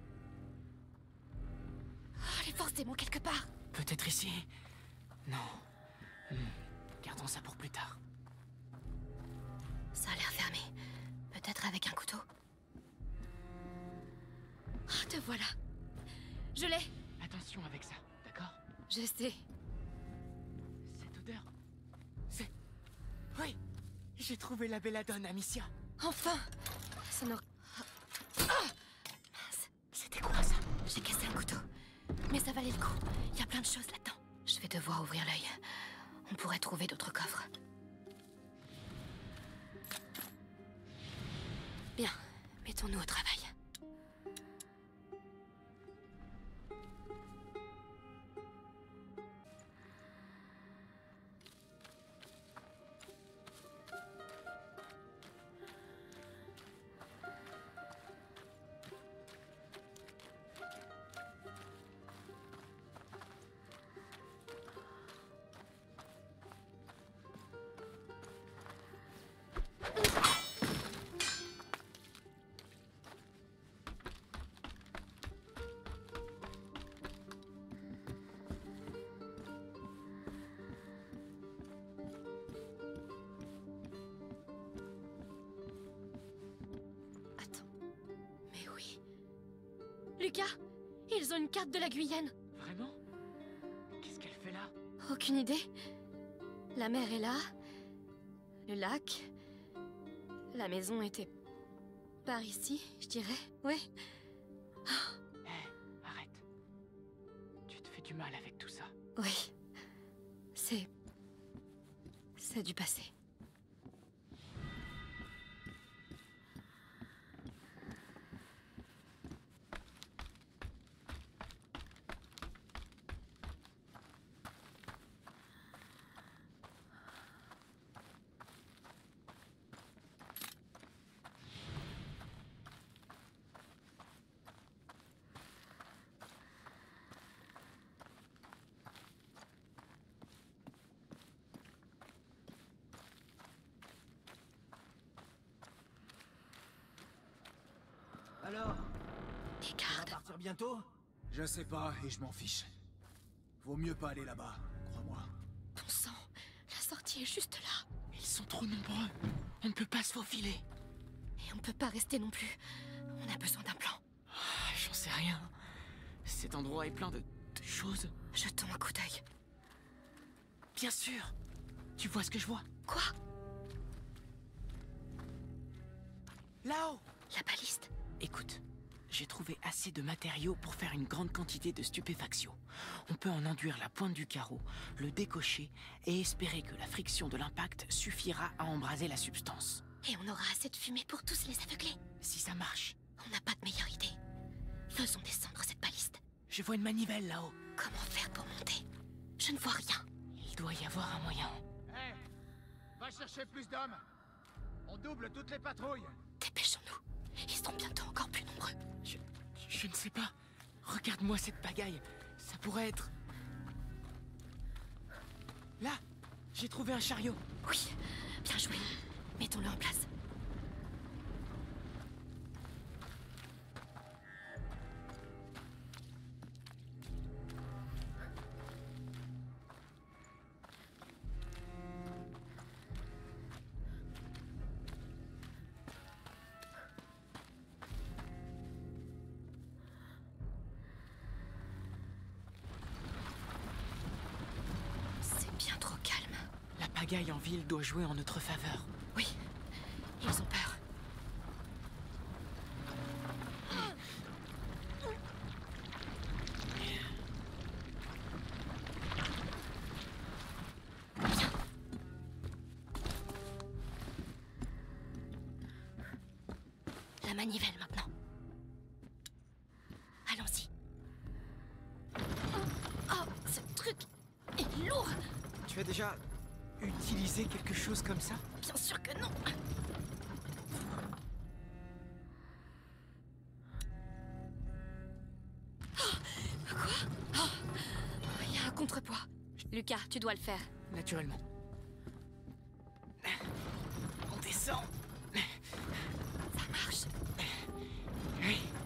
S2: Oh, elle est forcément quelque part.
S1: Peut-être ici? Non. Hmm. Gardons ça pour plus tard.
S2: Ça a l'air fermé. Peut-être avec un couteau. Oh, te voilà. Je l'ai.
S1: Attention avec ça, d'accord?
S2: Je sais.
S1: Cette odeur... C'est... Oui! J'ai trouvé la belladone, Amicia.
S2: Enfin! Ça n'aurait... Ah, mince.
S1: C'était quoi ça?
S2: J'ai cassé un couteau. Mais ça valait le coup. Il y a plein de choses là-dedans. Je vais devoir ouvrir l'œil. On pourrait trouver d'autres coffres. Bien. Mettons-nous au travail. Lucas, ils ont une carte de la Guyane.
S1: Vraiment? Qu'est-ce qu'elle fait là?
S2: Aucune idée. La mer est là. Le lac. La maison était... par ici, je dirais. Oui.
S1: Hé, hey, arrête. Tu te fais du mal avec tout ça.
S2: Oui. C'est... c'est du passé.
S5: Alors,
S2: Des
S5: on va
S2: gardes.
S5: partir bientôt?
S8: Je sais pas et je m'en fiche. Vaut mieux pas aller là-bas, crois-moi.
S2: Bon sang, la sortie est juste là.
S1: Ils sont trop nombreux. On ne peut pas se faufiler.
S2: Et on ne peut pas rester non plus. On a besoin d'un plan.
S1: Ah, j'en sais rien. Cet endroit est plein de, de choses.
S2: Jetons un coup d'œil.
S1: Bien sûr. Tu vois ce que je vois?
S2: Quoi?
S1: Là-haut!
S2: La baliste?
S1: Écoute, j'ai trouvé assez de matériaux pour faire une grande quantité de stupéfaction. On peut en enduire la pointe du carreau, le décocher et espérer que la friction de l'impact suffira à embraser la substance.
S2: Et on aura assez de fumée pour tous les aveugler.
S1: Si ça marche.
S2: On n'a pas de meilleure idée. Faisons descendre cette baliste.
S1: Je vois une manivelle là-haut.
S2: Comment faire pour monter? Je ne vois rien.
S1: Il doit y avoir un moyen.
S6: Hé, hey, va chercher plus d'hommes. On double toutes les patrouilles.
S2: Dépêchons-nous. Ils seront bientôt encore plus nombreux.
S1: Je... je ne sais pas. Regarde-moi cette pagaille. Ça pourrait être... Là, j'ai trouvé un chariot.
S2: Oui, bien joué. Mettons-le en place. C'est bien trop calme.
S1: La pagaille en ville doit jouer en notre faveur.
S2: Oui, ils ont peur. Viens. La manivelle maintenant. Allons-y. Oh, oh, ce truc est lourd.
S1: Tu as déjà utilisé quelque chose comme ça?
S2: Bien sûr que non. Oh, quoi? Oh, il y a un contrepoids. Lucas, tu dois le faire.
S1: Naturellement. On descend.
S2: Ça marche.
S1: Oui.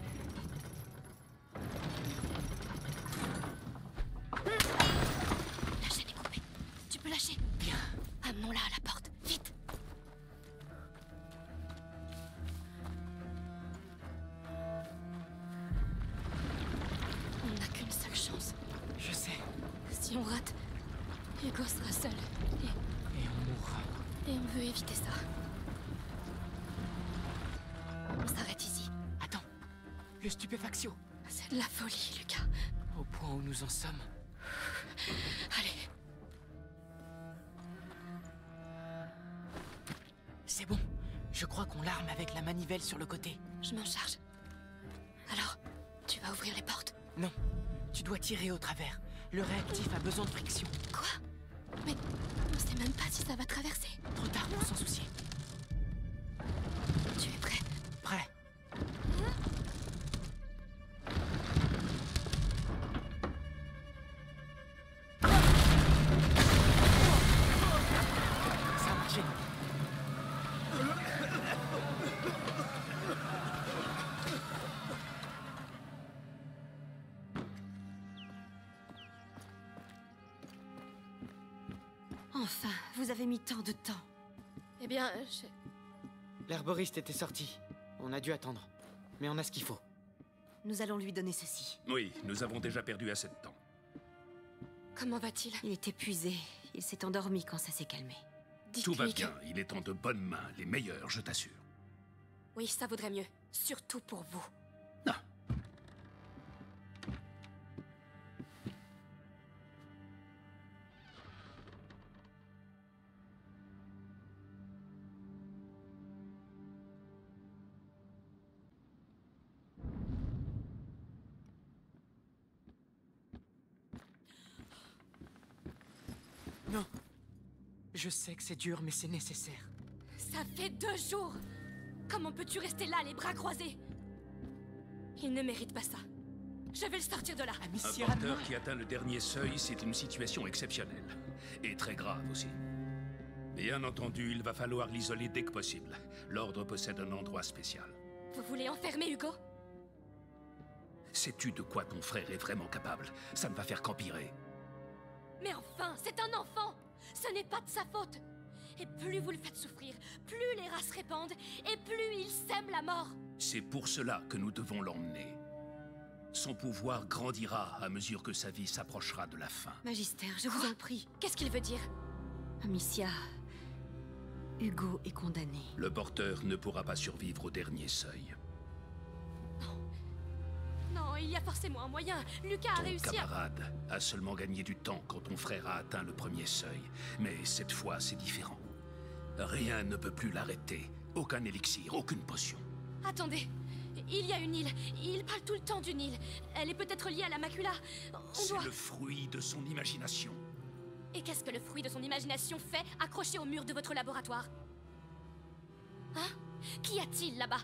S2: on rate, Hugo sera seul. Et...
S1: Et on mourra.
S2: Et on veut éviter ça. On s'arrête ici.
S1: Attends. Le stupéfaction.
S2: C'est de la folie, Lucas.
S1: Au point où nous en sommes.
S2: Allez.
S1: C'est bon. Je crois qu'on l'arme avec la manivelle sur le côté.
S2: Je m'en charge. Alors, tu vas ouvrir les portes?
S1: Non. Tu dois tirer au travers. Le réactif a besoin de friction.
S2: Quoi? Mais on sait même pas si ça va traverser.
S1: Trop tard pour s'en soucier.
S2: Tu es prêt?
S1: Prêt. Ça a marché.
S4: Enfin, vous avez mis tant de temps.
S2: Eh bien, je...
S1: L'herboriste était sorti. On a dû attendre. Mais on a ce qu'il faut.
S4: Nous allons lui donner ceci.
S10: Oui, nous avons déjà perdu assez de temps.
S2: Comment va-t-il?
S4: Il est épuisé. Il s'est endormi quand ça s'est calmé.
S10: Tout va
S2: Dites-lui que-
S10: bien, il est en de bonnes mains, les meilleures, je t'assure.
S2: Oui, ça vaudrait mieux. Surtout pour vous.
S10: Non.
S1: Non. Je sais que c'est dur, mais c'est nécessaire.
S2: Ça fait deux jours! Comment peux-tu rester là, les bras croisés? Il ne mérite pas ça. Je vais le sortir de là.
S10: Un
S1: Amicia,
S10: porteur
S1: non.
S10: qui atteint le dernier seuil, c'est une situation exceptionnelle. Et très grave aussi. Bien entendu, il va falloir l'isoler dès que possible. L'Ordre possède un endroit spécial.
S2: Vous voulez enfermer Hugo?
S10: Sais-tu de quoi ton frère est vraiment capable? Ça ne va faire qu'empirer.
S2: Mais enfin, c'est un enfant! Ce n'est pas de sa faute! Et plus vous le faites souffrir, plus les rats se répandent, et plus il sème la mort!
S10: C'est pour cela que nous devons l'emmener. Son pouvoir grandira à mesure que sa vie s'approchera de la fin.
S4: Magister, je vous
S2: Quoi?
S4: en prie.
S2: Qu'est-ce qu'il veut dire?
S4: Amicia, Hugo est condamné.
S10: Le porteur ne pourra pas survivre au dernier seuil.
S2: Non, il y a forcément un moyen. Lucas a
S10: Ton
S2: réussi à...
S10: camarade a seulement gagné du temps quand ton frère a atteint le premier seuil. Mais cette fois, c'est différent. Rien ne peut plus l'arrêter. Aucun élixir, aucune potion.
S2: Attendez, il y a une île. Il parle tout le temps d'une île. Elle est peut-être liée à la macula. On
S10: C'est
S2: doit...
S10: le fruit de son imagination.
S2: Et qu'est-ce que le fruit de son imagination fait accroché au mur de votre laboratoire? Hein? Qu'y a-t-il là-bas?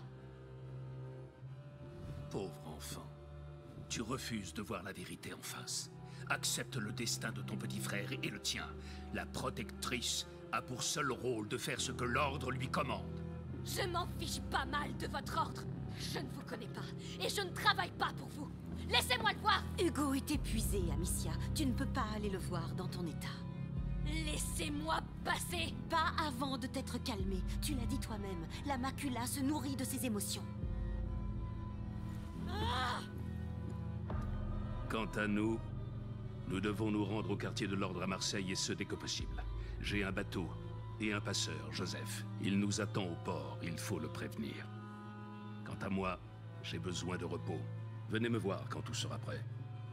S10: Pauvre enfant. Tu refuses de voir la vérité en face. Accepte le destin de ton petit frère et le tien. La protectrice a pour seul rôle de faire ce que l'ordre lui commande.
S2: Je m'en fiche pas mal de votre ordre. Je ne vous connais pas, et je ne travaille pas pour vous. Laissez-moi le voir.
S4: Hugo est épuisé, Amicia. Tu ne peux pas aller le voir dans ton état.
S2: Laissez-moi passer.
S4: Pas avant de t'être calmé. Tu l'as dit toi-même. La macula se nourrit de ses émotions.
S2: Ah!
S10: Quant à nous, nous devons nous rendre au quartier de l'Ordre à Marseille et ce dès que possible. J'ai un bateau et un passeur, Joseph. Il nous attend au port, il faut le prévenir. Quant à moi, j'ai besoin de repos. Venez me voir quand tout sera prêt.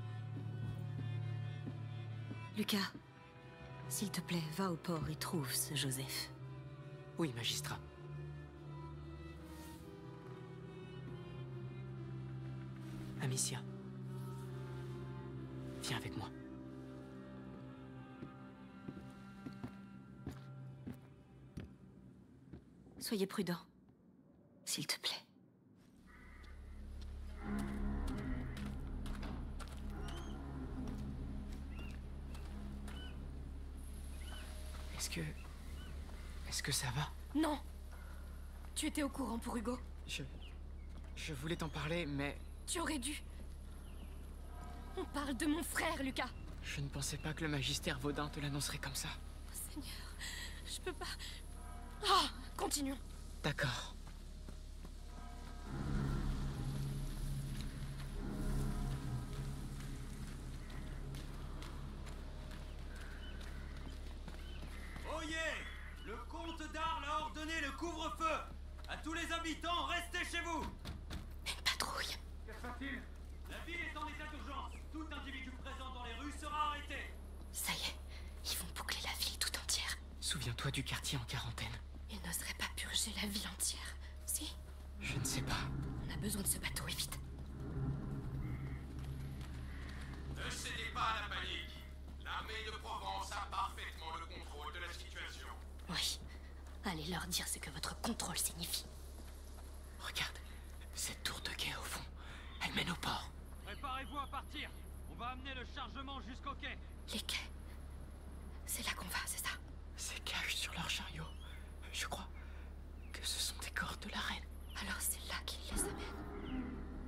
S4: Lucas, s'il te plaît, va au port et trouve ce Joseph.
S1: Oui, magistrat. Amicia. Viens avec moi.
S4: Soyez prudent, s'il te plaît.
S1: Est-ce que... Est-ce que ça va?
S2: Non. Tu étais au courant pour Hugo.
S1: Je... Je voulais t'en parler, mais...
S2: Tu aurais dû. On parle de mon frère, Lucas.
S1: Je ne pensais pas que le magistère Vaudin te l'annoncerait comme ça.
S2: Oh, Seigneur, je peux pas... Ah, continuons.
S1: D'accord.
S5: tous les habitants, restez chez vous!
S4: Une patrouille.
S6: Que se passe-t-il?
S5: La ville est en état d'urgence. Tout individu présent dans les rues sera arrêté.
S4: Ça y est, ils vont boucler la ville tout entière.
S1: Souviens-toi du quartier en quarantaine.
S4: Ils n'oseraient pas purger la ville entière. Si?
S1: Je ne sais pas.
S4: On a besoin de ce bateau, et vite.
S11: Ne cédez pas à la panique. L'armée de Provence a parfaitement le contrôle de la situation.
S4: Oui. Allez leur dire ce que votre contrôle signifie.
S1: Regarde, cette tour de quai au fond. Elle mène au port.
S8: Préparez-vous à partir. On va amener le chargement jusqu'au quai.
S4: Les quais. C'est là qu'on va, c'est ça?
S1: Ces cages sur leur chariot. Je crois que ce sont des corps de la reine.
S4: Alors c'est là qu'ils les amènent.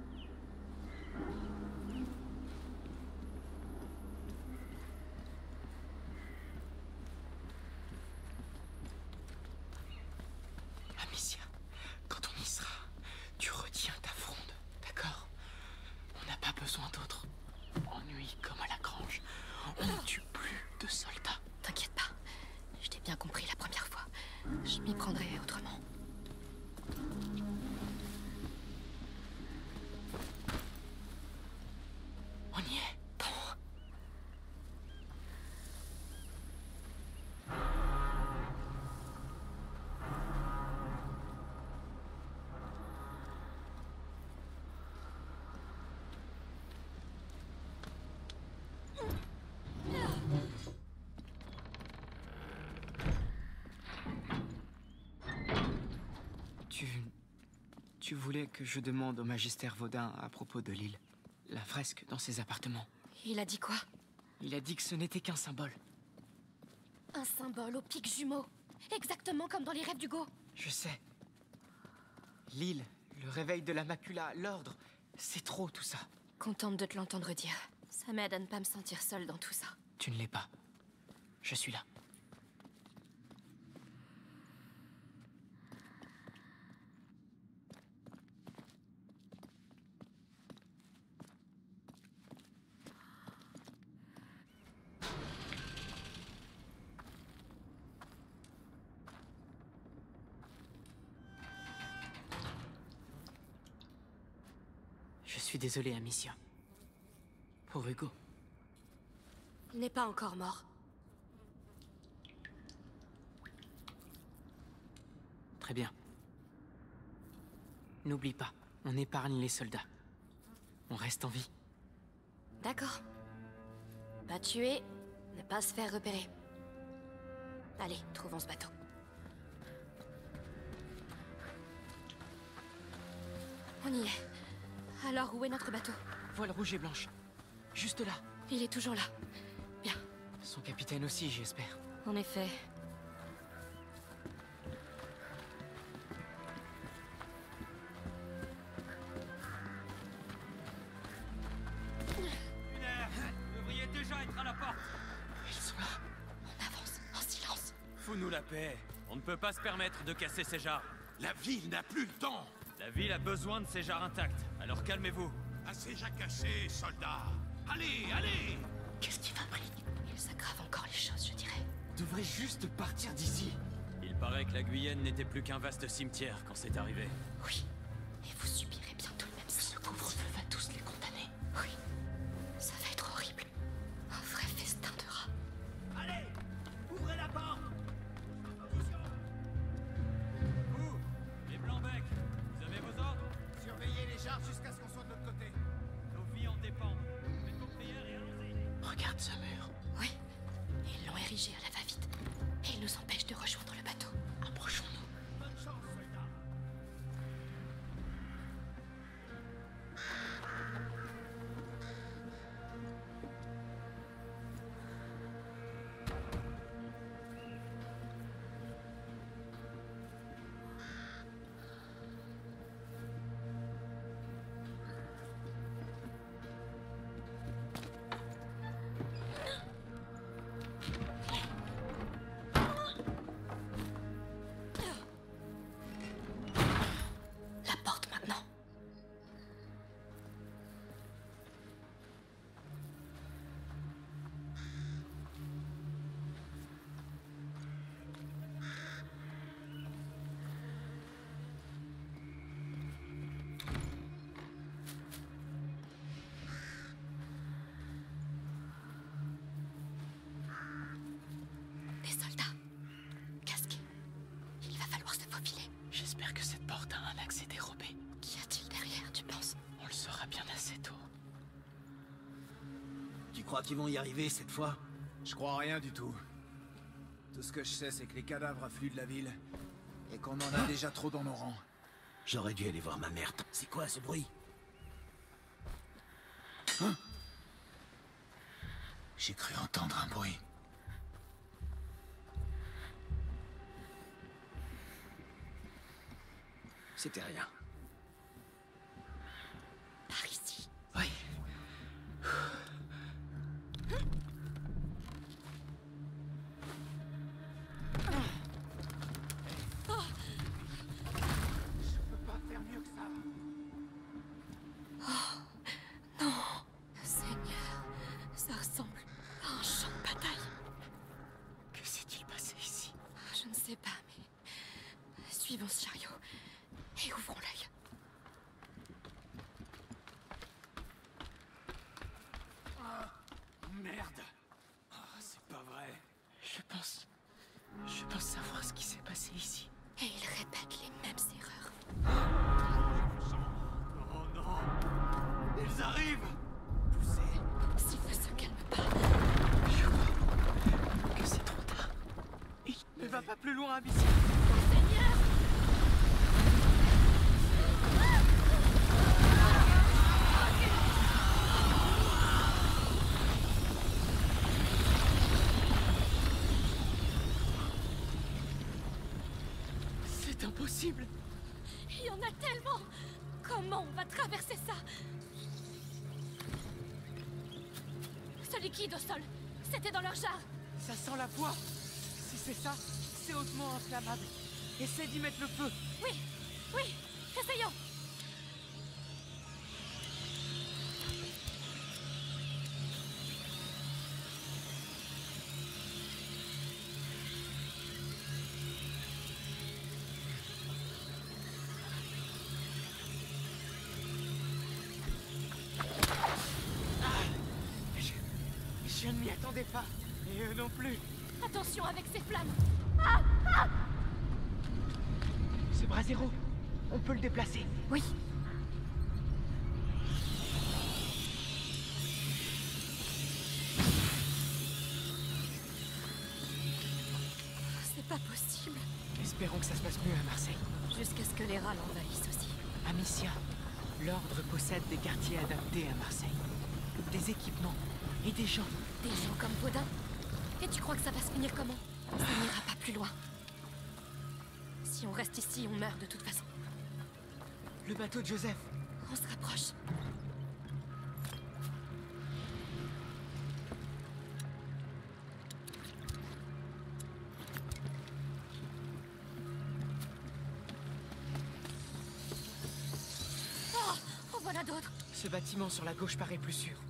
S1: Amicia, quand on y sera, tu retiens ta fronde, d'accord? On n'a pas besoin d'autres ennuis comme à la grange. On ne tue plus de soldats.
S4: T'inquiète pas. Je t'ai bien compris la première fois. Je m'y prendrai autrement.
S1: On y est.
S4: Bon.
S1: Tu... Tu voulais que je demande au magistère Vaudin à propos de l'île. La fresque dans ses appartements.
S4: Il a dit quoi?
S1: Il a dit que ce n'était qu'un symbole.
S2: Un symbole au pic jumeau. Exactement comme dans les rêves d'Hugo.
S1: Je sais. L'île, le réveil de la macula, l'ordre. C'est trop tout ça.
S4: Contente de te l'entendre dire. Ça m'aide à ne pas me sentir seule dans tout ça.
S1: Tu ne l'es pas. Je suis là. Je suis désolé, Amicia. Pour Hugo.
S4: Il n'est pas encore mort.
S1: Très bien. N'oublie pas, on épargne les soldats. On reste en vie.
S4: D'accord. Pas tuer, ne pas se faire repérer. Allez, trouvons ce bateau. On y est. Alors, où est notre bateau?
S1: Voile rouge et blanche. Juste là.
S4: Il est toujours là. Bien.
S1: Son capitaine aussi, j'espère.
S4: En effet.
S8: Une heure. Vous devriez déjà être à la porte.
S1: Ils sont là.
S4: On avance, en silence.
S8: Fous-nous la paix. On ne peut pas se permettre de casser ces jarres.
S11: La ville n'a plus le temps.
S8: La ville a besoin de ces jarres intacts. Alors calmez-vous.
S11: Assez jacassé, soldats. Allez, allez!
S1: Qu'est-ce qui fabrique?
S4: Il s'aggrave encore les choses, je dirais.
S1: On devrait juste partir d'ici.
S8: Il paraît que la Guyenne n'était plus qu'un vaste cimetière quand c'est arrivé.
S4: Oui. Et vous subirez bientôt le même
S1: Ce couvre-feu va tous les condamner.
S4: Oui. Ça va être horrible. Un vrai festin de rats.
S5: Allez! Ouvrez la porte!
S8: Vous, les Blancs-Becs, vous avez vos ordres?
S5: Surveillez les jarres jusqu'à ce qu'on soit de l'autre côté.
S8: Nos vies en dépendent. Faites vos prières et allons-y.
S1: Regarde ce mur.
S4: Oui. Ils l'ont érigé à la va-vite. Et il nous empêche de rejoindre le bateau.
S1: Approchons-nous.
S5: Bonne chance, soldats.
S1: J'espère que cette porte a un accès dérobé.
S4: Qu'y a-t-il derrière, tu penses?
S1: On le saura bien assez tôt.
S5: Tu crois qu'ils vont y arriver cette fois?
S12: Je crois rien du tout. Tout ce que je sais, c'est que les cadavres affluent de la ville et qu'on en a déjà trop dans nos rangs.
S5: J'aurais dû aller voir ma mère. C'est quoi ce bruit?
S12: Hein? J'ai cru entendre un bruit. C'était rien.
S4: Par ici.
S12: Oui.
S4: Suivons ce chariot et ouvrons l'œil.
S12: Oh, merde. Oh, c'est pas vrai.
S1: Je pense... Je pense savoir ce qui s'est passé ici.
S4: Et ils répètent les mêmes erreurs.
S12: Oh non. Ils arrivent.
S4: Poussez. S'il ne se calme pas.
S1: Je crois que c'est trop tard. Il ne va pas plus loin, Amicia.
S4: Seigneur!
S1: C'est impossible.
S4: Il y en a tellement. Comment on va traverser ça? Ce liquide au sol, c'était dans leur jarre.
S1: Ça sent la poire. Si c'est ça, c'est hautement inflammable. Essaie d'y mettre le feu.
S4: Oui, oui, essayons.
S1: Je ne m'y attendais pas. Et eux non plus.
S4: Attention avec ces flammes. Ah, ah
S1: Ce brasero, on peut le déplacer.
S4: Oui. C'est pas possible.
S1: Espérons que ça se passe mieux à Marseille.
S4: Jusqu'à ce que les rats l'envahissent aussi.
S1: Amicia, l'Ordre possède des quartiers adaptés à Marseille. Des équipements et des gens.
S4: Des gens comme Vaudin. Et tu crois que ça va se finir comment? Ça n'ira pas plus loin. Si on reste ici, on meurt de toute façon.
S1: Le bateau de Joseph.
S4: On se rapproche. Oh, en voilà d'autres.
S1: Ce bâtiment sur la gauche paraît plus sûr.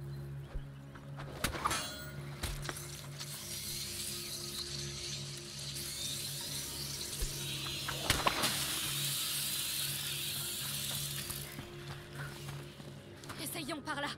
S4: Essayons par là.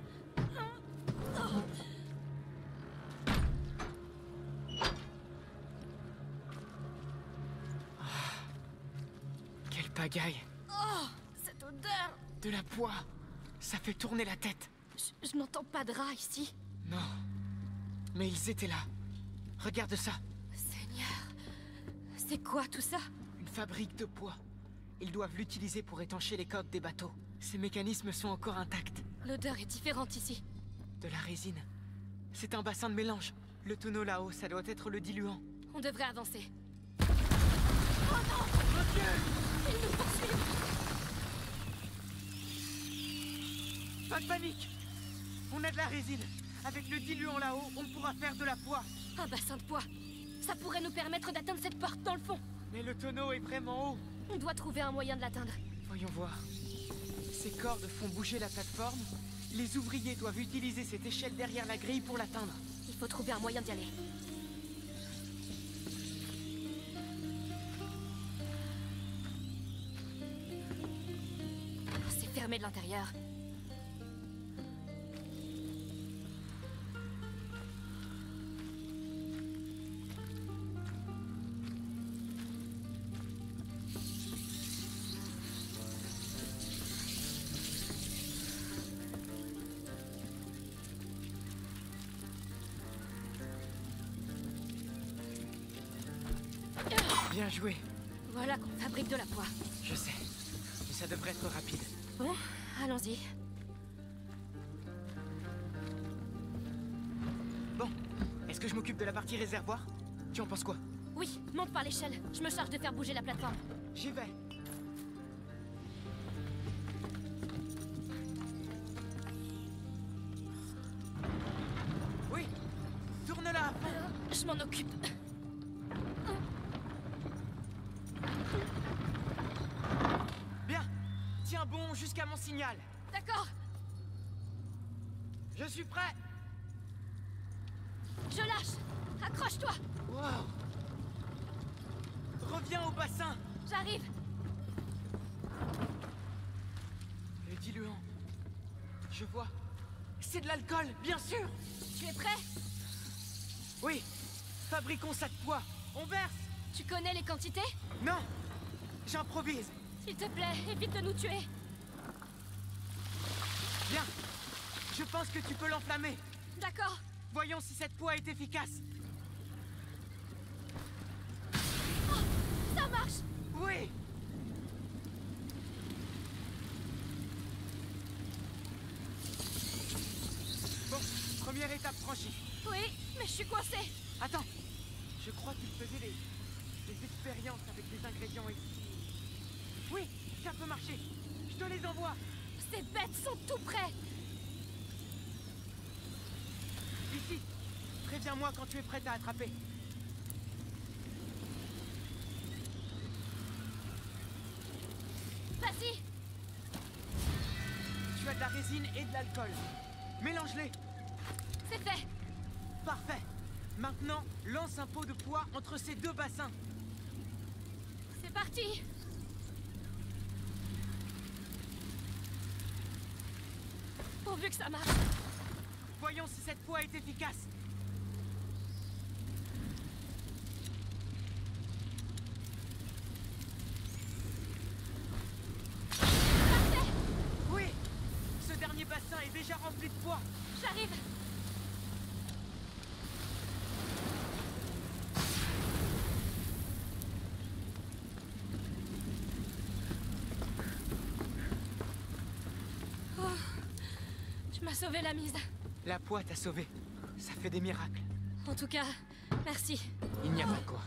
S1: Ah, quelle pagaille.
S4: Oh, cette odeur.
S1: De la poire. Ça fait tourner la tête.
S4: Je, je n'entends pas de rats ici.
S1: Non. Mais ils étaient là. Regarde ça.
S4: Seigneur. C'est quoi tout ça?
S1: Une fabrique de poids. Ils doivent l'utiliser pour étancher les coques des bateaux. Ces mécanismes sont encore intacts.
S4: L'odeur est différente ici.
S1: De la résine. C'est un bassin de mélange. Le tonneau là-haut, ça doit être le diluant.
S4: On devrait avancer. Oh non!
S1: Mon Dieu!
S4: Ils nous poursuivent!
S1: Pas de panique! On a de la résine. Avec le diluant là-haut, on pourra faire de la poire.
S4: Un bassin de poids. Ça pourrait nous permettre d'atteindre cette porte dans le fond.
S1: Mais le tonneau est vraiment haut.
S4: On doit trouver un moyen de l'atteindre.
S1: Voyons voir. Ces cordes font bouger la plateforme. Les ouvriers doivent utiliser cette échelle derrière la grille pour l'atteindre.
S4: Il faut trouver un moyen d'y aller. C'est fermé de l'intérieur.
S1: Bien joué.
S2: Voilà qu'on fabrique de la poix.
S1: Je sais. Mais ça devrait être rapide.
S2: Bon, allons-y.
S1: Bon, est-ce que je m'occupe de la partie réservoir? Tu en penses quoi?
S2: Oui, monte par l'échelle. Je me charge de faire bouger la plateforme.
S1: J'y vais. Oui, tourne-la.
S2: Je m'en occupe.
S1: Bien. Tiens bon jusqu'à mon signal.
S2: D'accord.
S1: Je suis prêt.
S2: Je lâche. Accroche-toi.
S1: Wow. Reviens au bassin.
S2: J'arrive.
S1: Le diluant. Je vois. C'est de l'alcool, bien sûr.
S2: Tu es prêt?
S1: Oui. Fabriquons ça de poids. On verse.
S2: Tu connais les quantités?
S1: Non. J'improvise.
S2: S'il te plaît, évite de nous tuer.
S1: Bien. Je pense que tu peux l'enflammer.
S2: D'accord.
S1: Voyons si cette poix est efficace.
S2: Oh, ça marche.
S1: Oui. Bon, première étape franchie.
S2: Oui, mais je suis coincée.
S1: Attends. Je crois qu'il faisait des, des expériences avec des ingrédients ici. Oui, ça peut marcher. Je te les envoie.
S2: Ces bêtes sont tout près.
S1: Ici. Préviens-moi quand tu es prête à attraper.
S2: Vas-y.
S1: Tu as de la résine et de l'alcool. Mélange-les.
S2: C'est fait.
S1: Parfait. Maintenant, lance un pot de poids entre ces deux bassins.
S2: C'est parti. Pourvu que ça marche.
S1: Voyons si cette poix est efficace.
S2: Parfait.
S1: Oui. Ce dernier bassin est déjà rempli de poids.
S2: J'arrive. Oh. Tu m'as sauvé la mise.
S1: La poix t'a sauvé. Ça fait des miracles.
S2: En tout cas, merci.
S1: Il n'y a pas de quoi.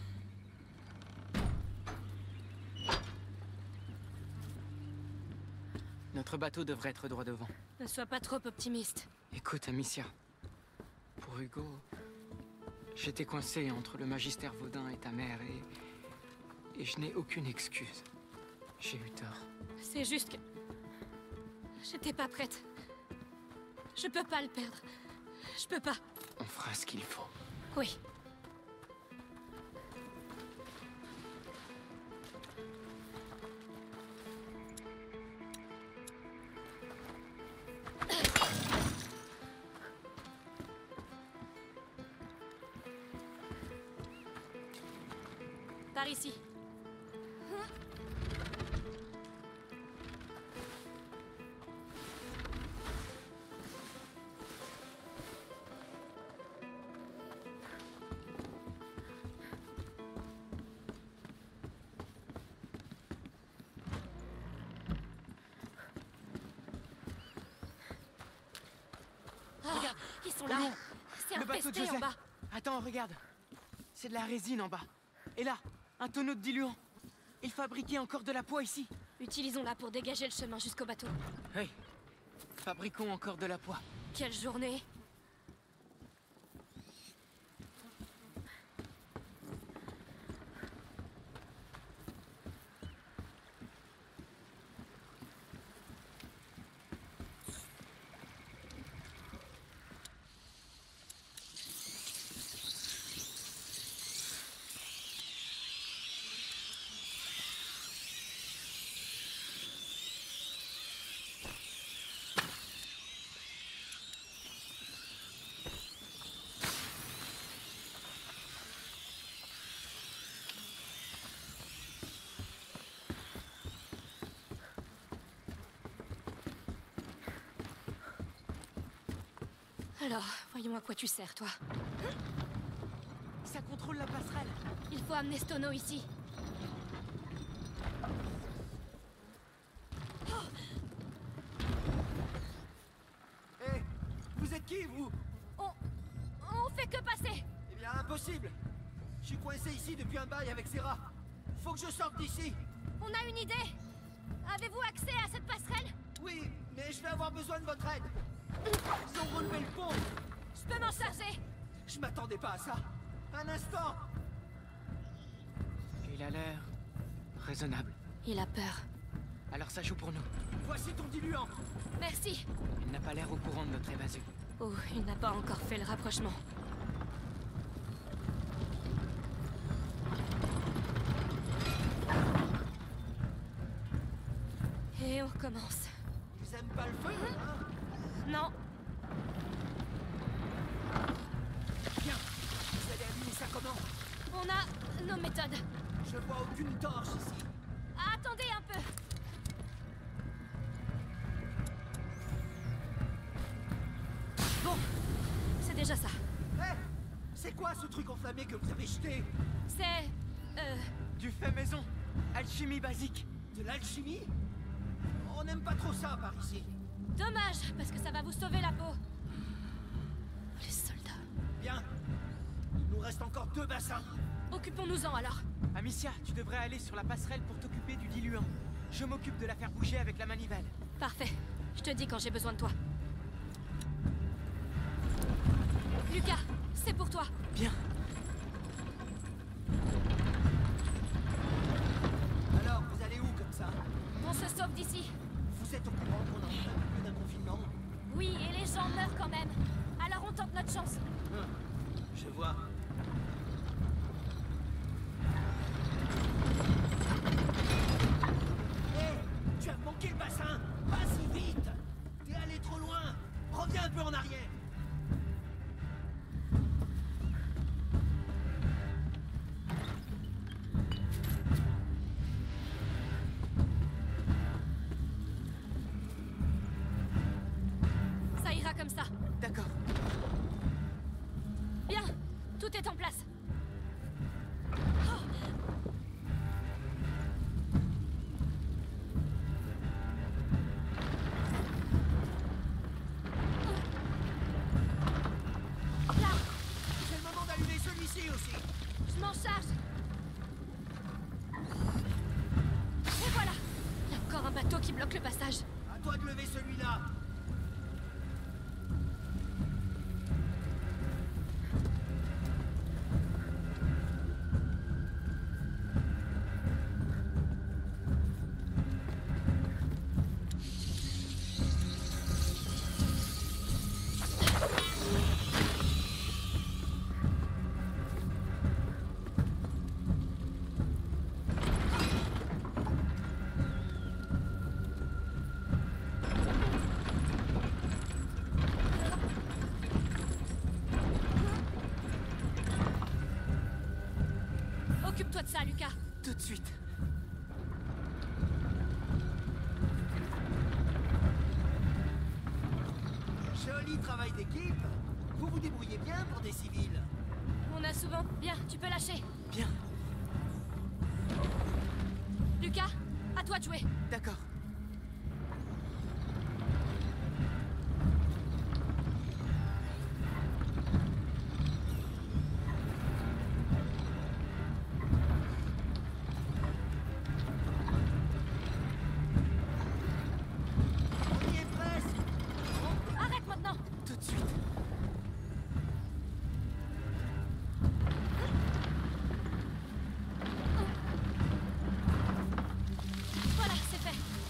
S1: Notre bateau devrait être droit devant.
S2: Ne sois pas trop optimiste.
S1: Écoute, Amicia. Pour Hugo, j'étais coincé entre le magistère Vaudin et ta mère et... Et je n'ai aucune excuse. J'ai eu tort.
S2: C'est juste que... J'étais pas prête. Je peux pas le perdre. Je peux pas.
S1: On fera ce qu'il faut.
S2: Oui. Par ici.
S1: Regarde,
S2: ils sont là. C'est
S1: le bateau de
S2: infesté
S1: Joseph.
S2: en bas.
S1: Attends, regarde. C'est de la résine en bas. Et là, un tonneau de diluant. Il fabriquait encore de la poix ici.
S2: Utilisons-la pour dégager le chemin jusqu'au bateau.
S1: Oui. Fabriquons encore de la poix.
S2: Quelle journée! Alors, voyons à quoi tu sers, toi.
S1: Ça contrôle la passerelle.
S2: Il faut amener ce tonneau ici.
S5: êtes qui, vous?
S2: On... on fait que passer.
S5: Eh bien, impossible. Je suis coincé ici depuis un bail avec Serra. Faut que je sorte d'ici.
S2: On a une idée. Avez-vous accès à cette passerelle?
S5: Oui, mais je vais avoir besoin de votre aide. Ils ont relevé le pont.
S2: Je peux m'en charger.
S5: Je m'attendais pas à ça. Un instant.
S1: Il a l'air... raisonnable.
S4: Il a peur.
S1: Alors ça joue pour nous.
S5: Voici ton diluant.
S2: Merci.
S1: Il n'a pas l'air au courant de notre évasion.
S2: Oh, il n'a pas encore fait le rapprochement. Et on recommence.
S5: Ils aiment pas le feu, hein?
S2: Non.
S5: Bien. Vous allez allumer ça comment?
S2: On a nos méthodes.
S5: Je vois aucune torche ici.
S2: Attendez un peu. Bon, c'est déjà ça.
S5: Hé, c'est quoi ce truc enflammé que vous avez jeté?
S2: C'est... Euh...
S1: Du fait maison. Alchimie basique.
S5: De l'alchimie? On n'aime pas trop ça par ici.
S2: Dommage, parce que ça va vous sauver la peau. Les soldats.
S5: Bien. Il nous reste encore deux bassins.
S2: Occupons-nous-en alors.
S1: Amicia, tu devrais aller sur la passerelle pour t'occuper du diluant. Je m'occupe de la faire bouger avec la manivelle.
S2: Parfait. Je te dis quand j'ai besoin de toi. Lucas, c'est pour toi.
S1: Bien.
S5: Alors, vous allez où comme ça?
S2: On se sauve d'ici.
S5: Vous êtes au courant qu'on est en plein milieu d'un confinement?
S2: Oui, et les gens meurent quand même. Alors on tente notre chance.
S5: Hum, je vois. Hé, tu as manqué le bassin. Pas si vite. T'es allé trop loin. Reviens un peu en arrière.
S2: Ça ira comme ça.
S1: D'accord.
S2: Bien, tout est en place. Là,
S5: C'est le moment d'allumer celui-ci aussi.
S2: je m'en charge. Et voilà. Il y a encore un bateau qui bloque le passage.
S5: À toi de lever celui-là.
S2: Occupe-toi de ça, Lucas.
S1: Tout de suite.
S5: Joli travail d'équipe. Vous vous débrouillez bien pour des civils.
S2: On a souvent... Bien, tu peux lâcher.
S1: Bien.
S2: Lucas, à toi de jouer.
S1: D'accord.
S5: On y est presque.
S2: Arrête maintenant.
S1: Tout de suite.
S2: Voilà, c'est fait.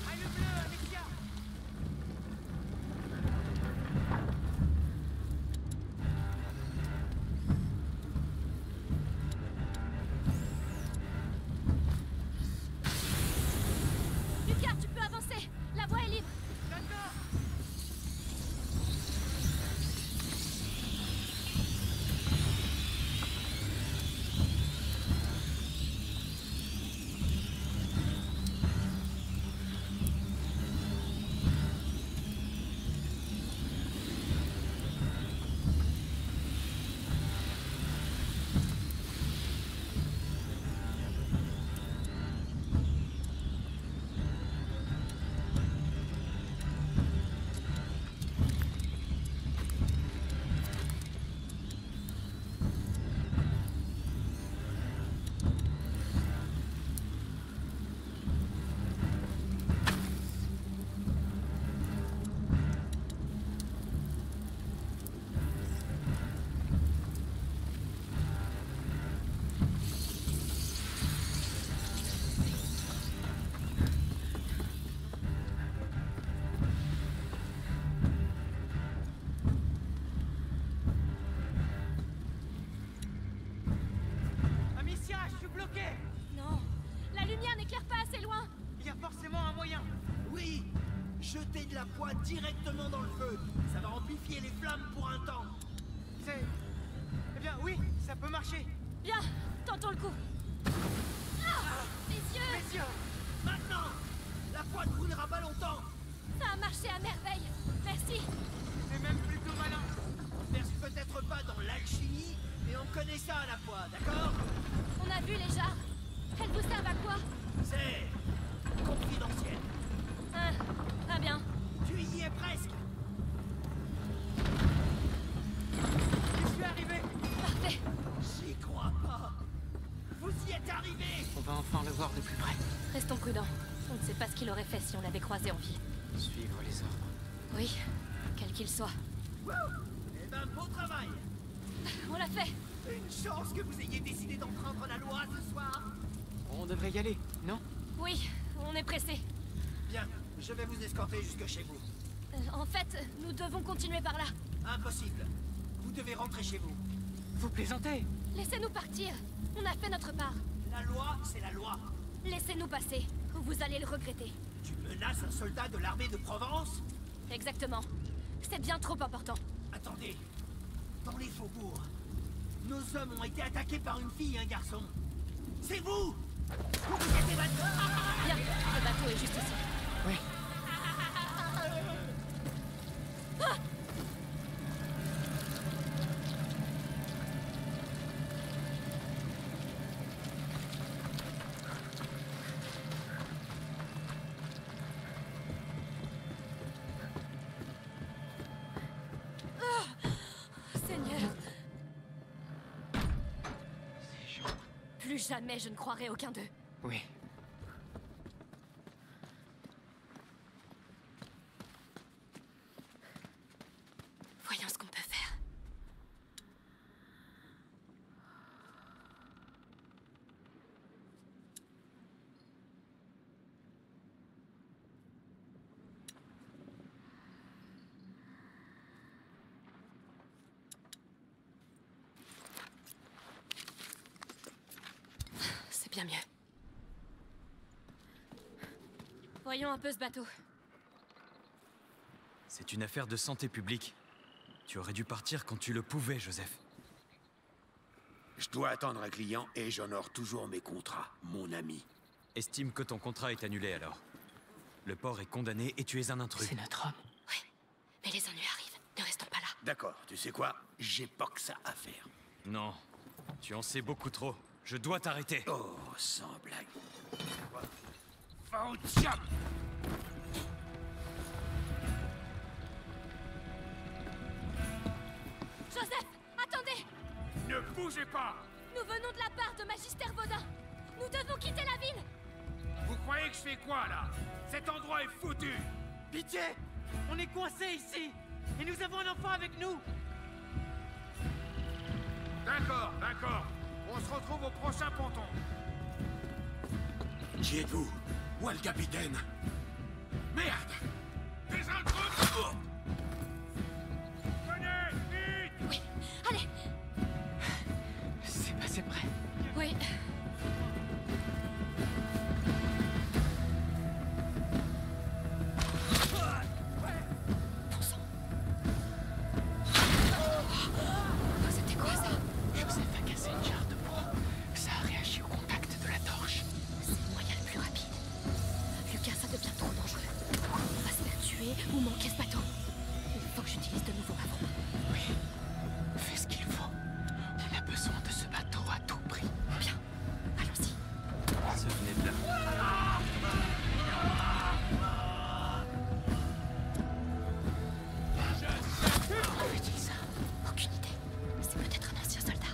S5: poids directement dans le feu. Ça va amplifier les flammes pour un temps.
S1: C'est... Eh bien, oui, ça peut marcher.
S2: Bien, tentons le coup. Ah, mes yeux.
S1: Mes yeux.
S5: Maintenant, la poix ne brûlera pas longtemps.
S2: Ça a marché à merveille. Merci.
S1: C'est même plutôt malin.
S5: On perce peut-être pas dans l'alchimie, mais on connaît ça à la poix, d'accord?
S2: On a vu les jarres. Elles vous servent à quoi?
S5: C'est... confidentiel.
S2: Ah, très bien.
S5: Tu y es presque.
S1: Je suis arrivé.
S2: Parfait.
S5: J'y crois pas. Vous y êtes arrivé.
S1: On va enfin le voir de plus près.
S2: Restons prudents. On ne sait pas ce qu'il aurait fait si on l'avait croisé en vie.
S1: Suivre les ordres.
S2: Oui, quel qu'il soit.
S5: Wouh! Eh ben, beau travail.
S2: On l'a fait.
S5: Une chance que vous ayez décidé d'enfreindre la loi ce soir.
S1: On devrait y aller, non?
S2: Oui, on est pressé.
S5: Bien, je vais vous escorter jusque chez vous.
S2: Euh, en fait, nous devons continuer par là.
S5: Impossible. Vous devez rentrer chez vous.
S1: Vous plaisantez?
S2: Laissez-nous partir. On a fait notre part.
S5: La loi, c'est la loi.
S2: Laissez-nous passer, ou vous allez le regretter.
S5: Tu menaces un soldat de l'armée de Provence?
S2: Exactement. C'est bien trop important.
S5: Attendez. Dans les faubourgs, nos hommes ont été attaqués par une fille et un garçon. C'est vous! Vous vous êtes évadés.
S2: Bien, le bateau est juste ici.
S1: Oui.
S2: Ah! Seigneur.
S1: Ces gens...
S2: Plus jamais je ne croirai aucun d'eux.
S1: Oui.
S2: Voyons ce qu'on peut faire. C'est bien mieux. Voyons un peu ce bateau.
S8: C'est une affaire de santé publique. Tu aurais dû partir quand tu le pouvais, Joseph.
S3: Je dois attendre un client et j'honore toujours mes contrats, mon ami.
S8: Estime que ton contrat est annulé alors. Le port est condamné et tu es un intrus.
S1: C'est notre homme.
S2: Oui, mais les ennuis arrivent. Ne restons pas là.
S3: D'accord, tu sais quoi? J'ai pas que ça à faire.
S8: Non, tu en sais beaucoup trop. Je dois t'arrêter.
S3: Oh, sans blague. Va au diable!
S2: Joseph, attendez!
S6: Ne bougez pas!
S2: Nous venons de la part de Magister Vaudin. Nous devons quitter la ville.
S6: Vous croyez que je fais quoi, là? Cet endroit est foutu!
S1: Pitié! On est coincés ici! Et nous avons un enfant avec nous!
S6: D'accord, d'accord. On se retrouve au prochain ponton.
S3: Qui êtes-vous? Moi, le capitaine.
S6: Merde! Des intrus! Venez, vite!
S2: Oui, allez!
S1: C'est passé près.
S2: Oui. Bon sang. Oh, c'était quoi ça?
S1: Joseph a cassé une jarre de bois. Ça a réagi au contact de la torche.
S2: C'est le moyen le plus rapide. Lucas, ça devient trop dangereux. On va se faire tuer ou manquer ce bateau. Il faut que j'utilise de nouveau ma bombe.
S1: Oui. Fais ce qu'il faut. On a besoin de ce bateau à tout prix.
S2: Bien. Allons-y.
S8: Ça venait de là.
S2: Pourquoi fait-il ça? Aucune idée. C'est peut-être un ancien soldat.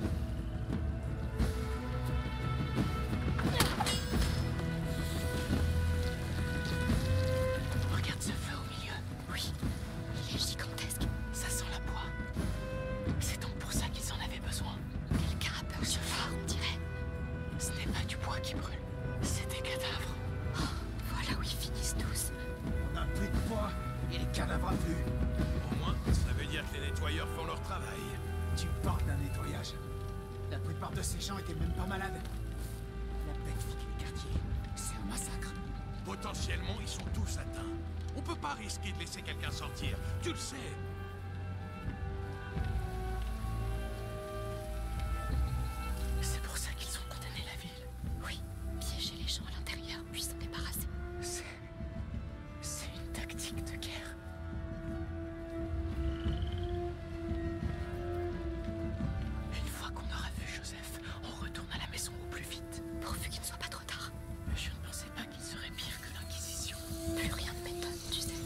S1: Regarde ce feu au milieu.
S2: Oui, il est gigantesque.
S1: Ça sent la bois. C'est donc pour ça qu'ils en avaient besoin.
S2: Quelqu'un a peur ce phare, on dirait.
S1: Ce n'est pas du bois qui brûle. C'est des cadavres.
S2: Oh, voilà où ils finissent tous.
S12: On n'a plus de poids et les cadavres affluent.
S11: Au moins, ça veut dire que les nettoyeurs font leur travail.
S12: Tu parles d'un nettoyage. La plupart de ces gens étaient même pas malades. La bête vit les quartiers. C'est un massacre.
S11: Potentiellement, ils sont tous atteints. On peut pas risquer de laisser quelqu'un sortir. Tu le sais.
S1: C'est pour ça qu'ils ont condamné la ville.
S2: Oui, piéger les gens à l'intérieur, puis s'en débarrasser.
S1: C'est... c'est une tactique de guerre. Une fois qu'on aura vu Joseph, on retourne à la maison au plus vite.
S2: Pourvu qu'il ne soit pas trop tard.
S1: Je ne pensais pas qu'il serait pire que l'Inquisition.
S2: Plus rien ne m'étonne, tu sais.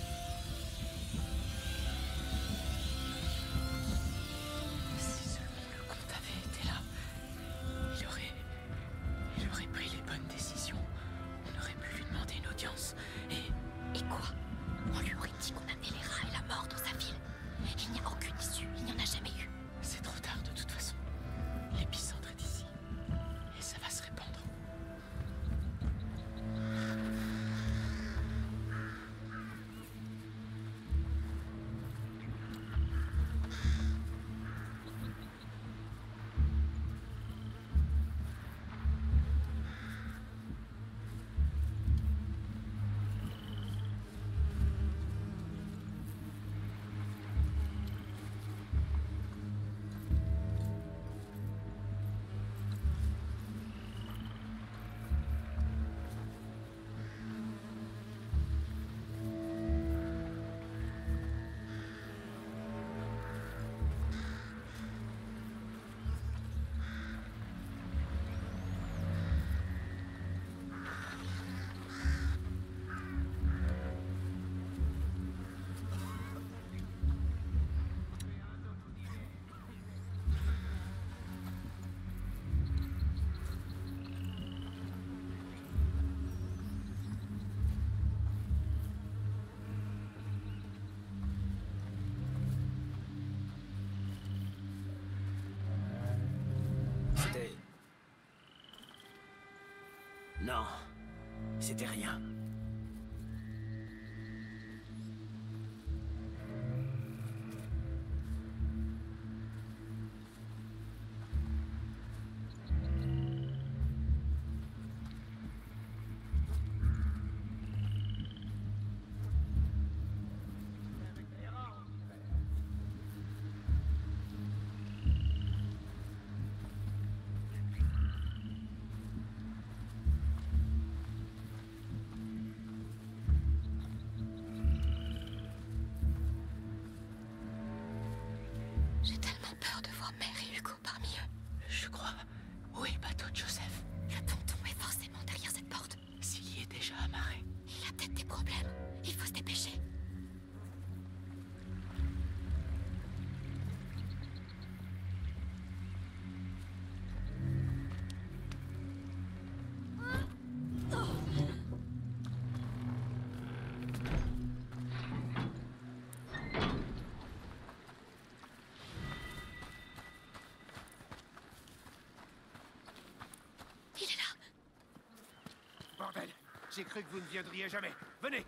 S1: Si seulement le comte avait été là, il aurait... il aurait pris les bonnes décisions. On aurait pu lui demander une audience, et...
S2: Et quoi? On lui aurait dit qu'on amenait les rats et la mort dans sa ville. Il n'y a aucune issue, il n'y en a jamais eu.
S1: C'est trop tard de toute façon. L'épicentre est ici. Et ça va se répandre.
S3: C'était... Non, c'était rien.
S2: J'ai tellement peur de voir Mère et Hugo parmi eux.
S1: Je crois. Où est le bateau de Joseph?
S2: Le ponton est forcément derrière cette porte.
S1: S'il y est déjà amarré.
S2: Il a peut-être des problèmes. Il faut se dépêcher. Il est là.
S11: Bordel, j'ai cru que vous ne viendriez jamais. Venez.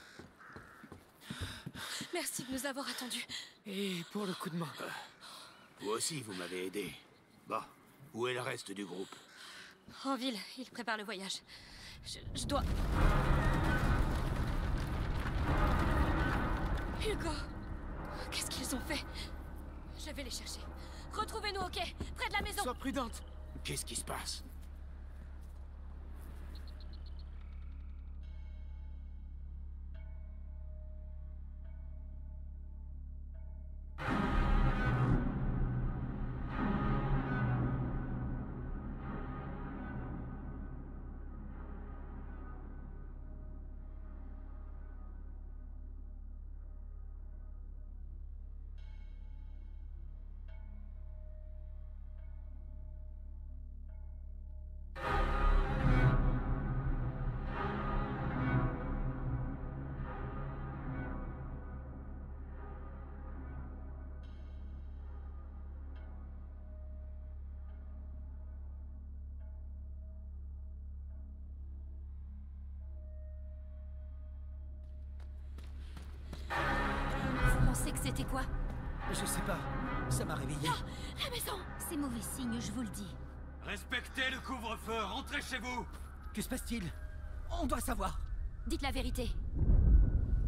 S2: Merci de nous avoir attendus.
S1: Et pour le coup de main.
S3: Vous aussi, vous m'avez aidé. Bon, où est le reste du groupe?
S2: En ville, il prépare le voyage. Je, je dois... Hugo! Qu'est-ce qu'ils ont fait? Je vais les chercher. Retrouvez-nous au quai, près de la maison.
S1: Sois prudente.
S3: Qu'est-ce qui se passe?
S2: Que c'était quoi?
S12: Je sais pas. Ça m'a réveillé.
S2: Non, la maison!
S7: C'est mauvais signe, je vous le dis.
S8: Respectez le couvre-feu, rentrez chez vous.
S12: Que se passe-t-il? On doit savoir.
S2: Dites la vérité.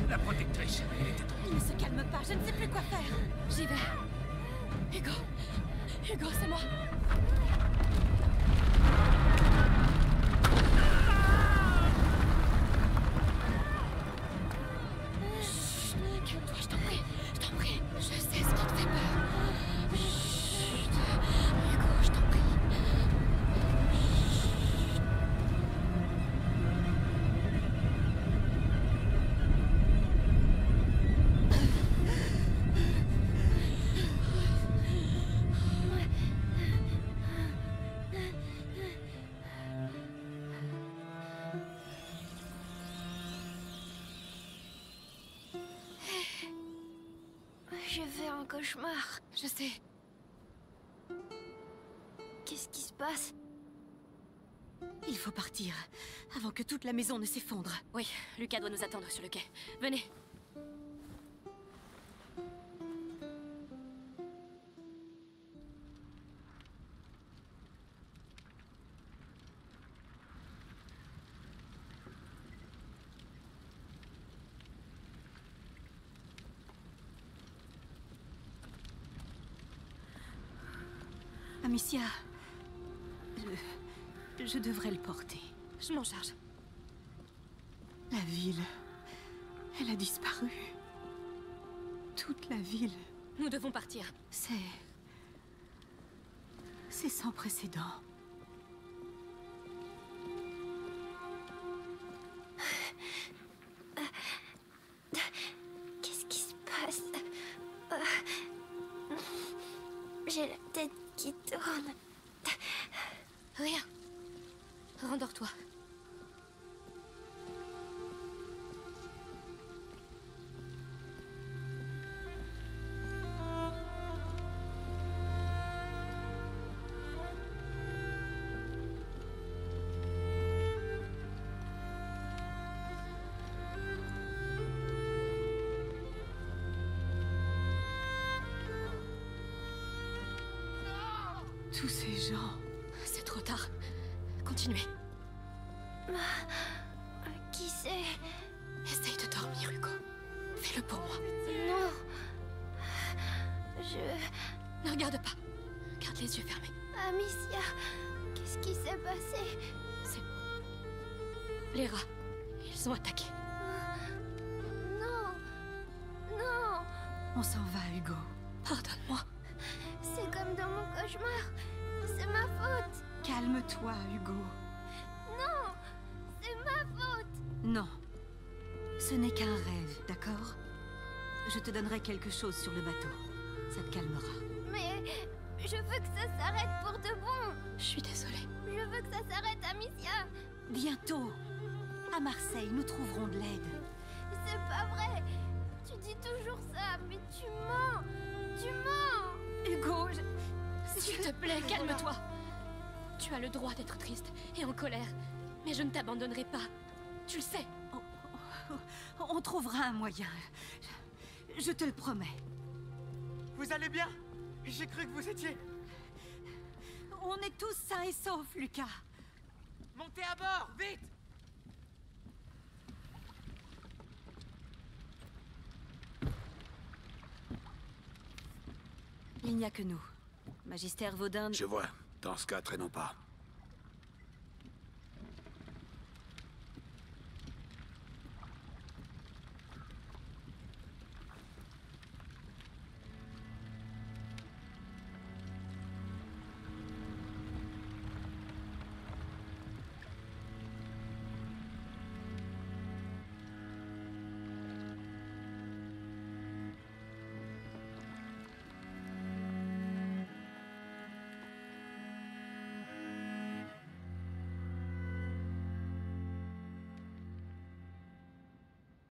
S10: La protectrice, elle était en...
S2: Il ne se calme pas, je ne sais plus quoi faire. J'y vais. Hugo. Hugo, c'est moi. Chut, calme-toi, je t'en prie. Je t'en prie. Je sais ce qui te fait peur. Chut. Hugo, je t'en prie.
S4: Je fais un cauchemar.
S2: Je sais.
S4: Qu'est-ce qui se passe?
S2: Il faut partir, avant que toute la maison ne s'effondre.
S4: Oui, Lucas doit nous attendre sur le quai. Venez.
S7: Amicia, je... je devrais le porter.
S2: Je m'en charge.
S7: La ville, elle a disparu. Toute la ville.
S2: Nous devons partir.
S7: C'est... c'est sans précédent.
S4: Qu'est-ce qui se passe? J'ai la tête qui tourne.
S2: Rien. Rendors-toi.
S7: Tous ces gens...
S2: C'est trop tard. Continuez.
S4: Qui c'est?
S2: Essaye de dormir, Hugo. Fais-le pour moi.
S4: Non. Je...
S2: Ne regarde pas. Garde les yeux fermés.
S4: Amicia, qu'est-ce qui s'est passé?
S2: C'est... Les rats. Ils ont attaqué.
S4: Non. Non.
S7: On s'en va, Hugo.
S2: Pardonne-moi.
S4: C'est comme dans mon cauchemar. C'est ma faute.
S7: Calme-toi, Hugo.
S4: Non. C'est ma faute.
S7: Non. Ce n'est qu'un rêve, d'accord? Je te donnerai quelque chose sur le bateau. Ça te calmera.
S4: Mais... je veux que ça s'arrête pour de bon.
S2: Je suis désolée.
S4: Je veux que ça s'arrête, Amicia.
S7: Bientôt. À Marseille, nous trouverons de l'aide.
S4: C'est pas vrai. Tu dis toujours ça, mais tu mens. Tu mens.
S7: Hugo, je...
S2: S'il te plaît, calme-toi. Tu as le droit d'être triste et en colère, mais je ne t'abandonnerai pas. Tu le sais.
S7: On, on, on trouvera un moyen. Je, je te le promets.
S1: Vous allez bien? J'ai cru que vous étiez...
S7: On est tous sains et saufs, Lucas.
S1: Montez à bord, vite!
S7: Il n'y a que nous. Magister Vaudin...
S3: Je vois. Dans ce cas, traînons pas.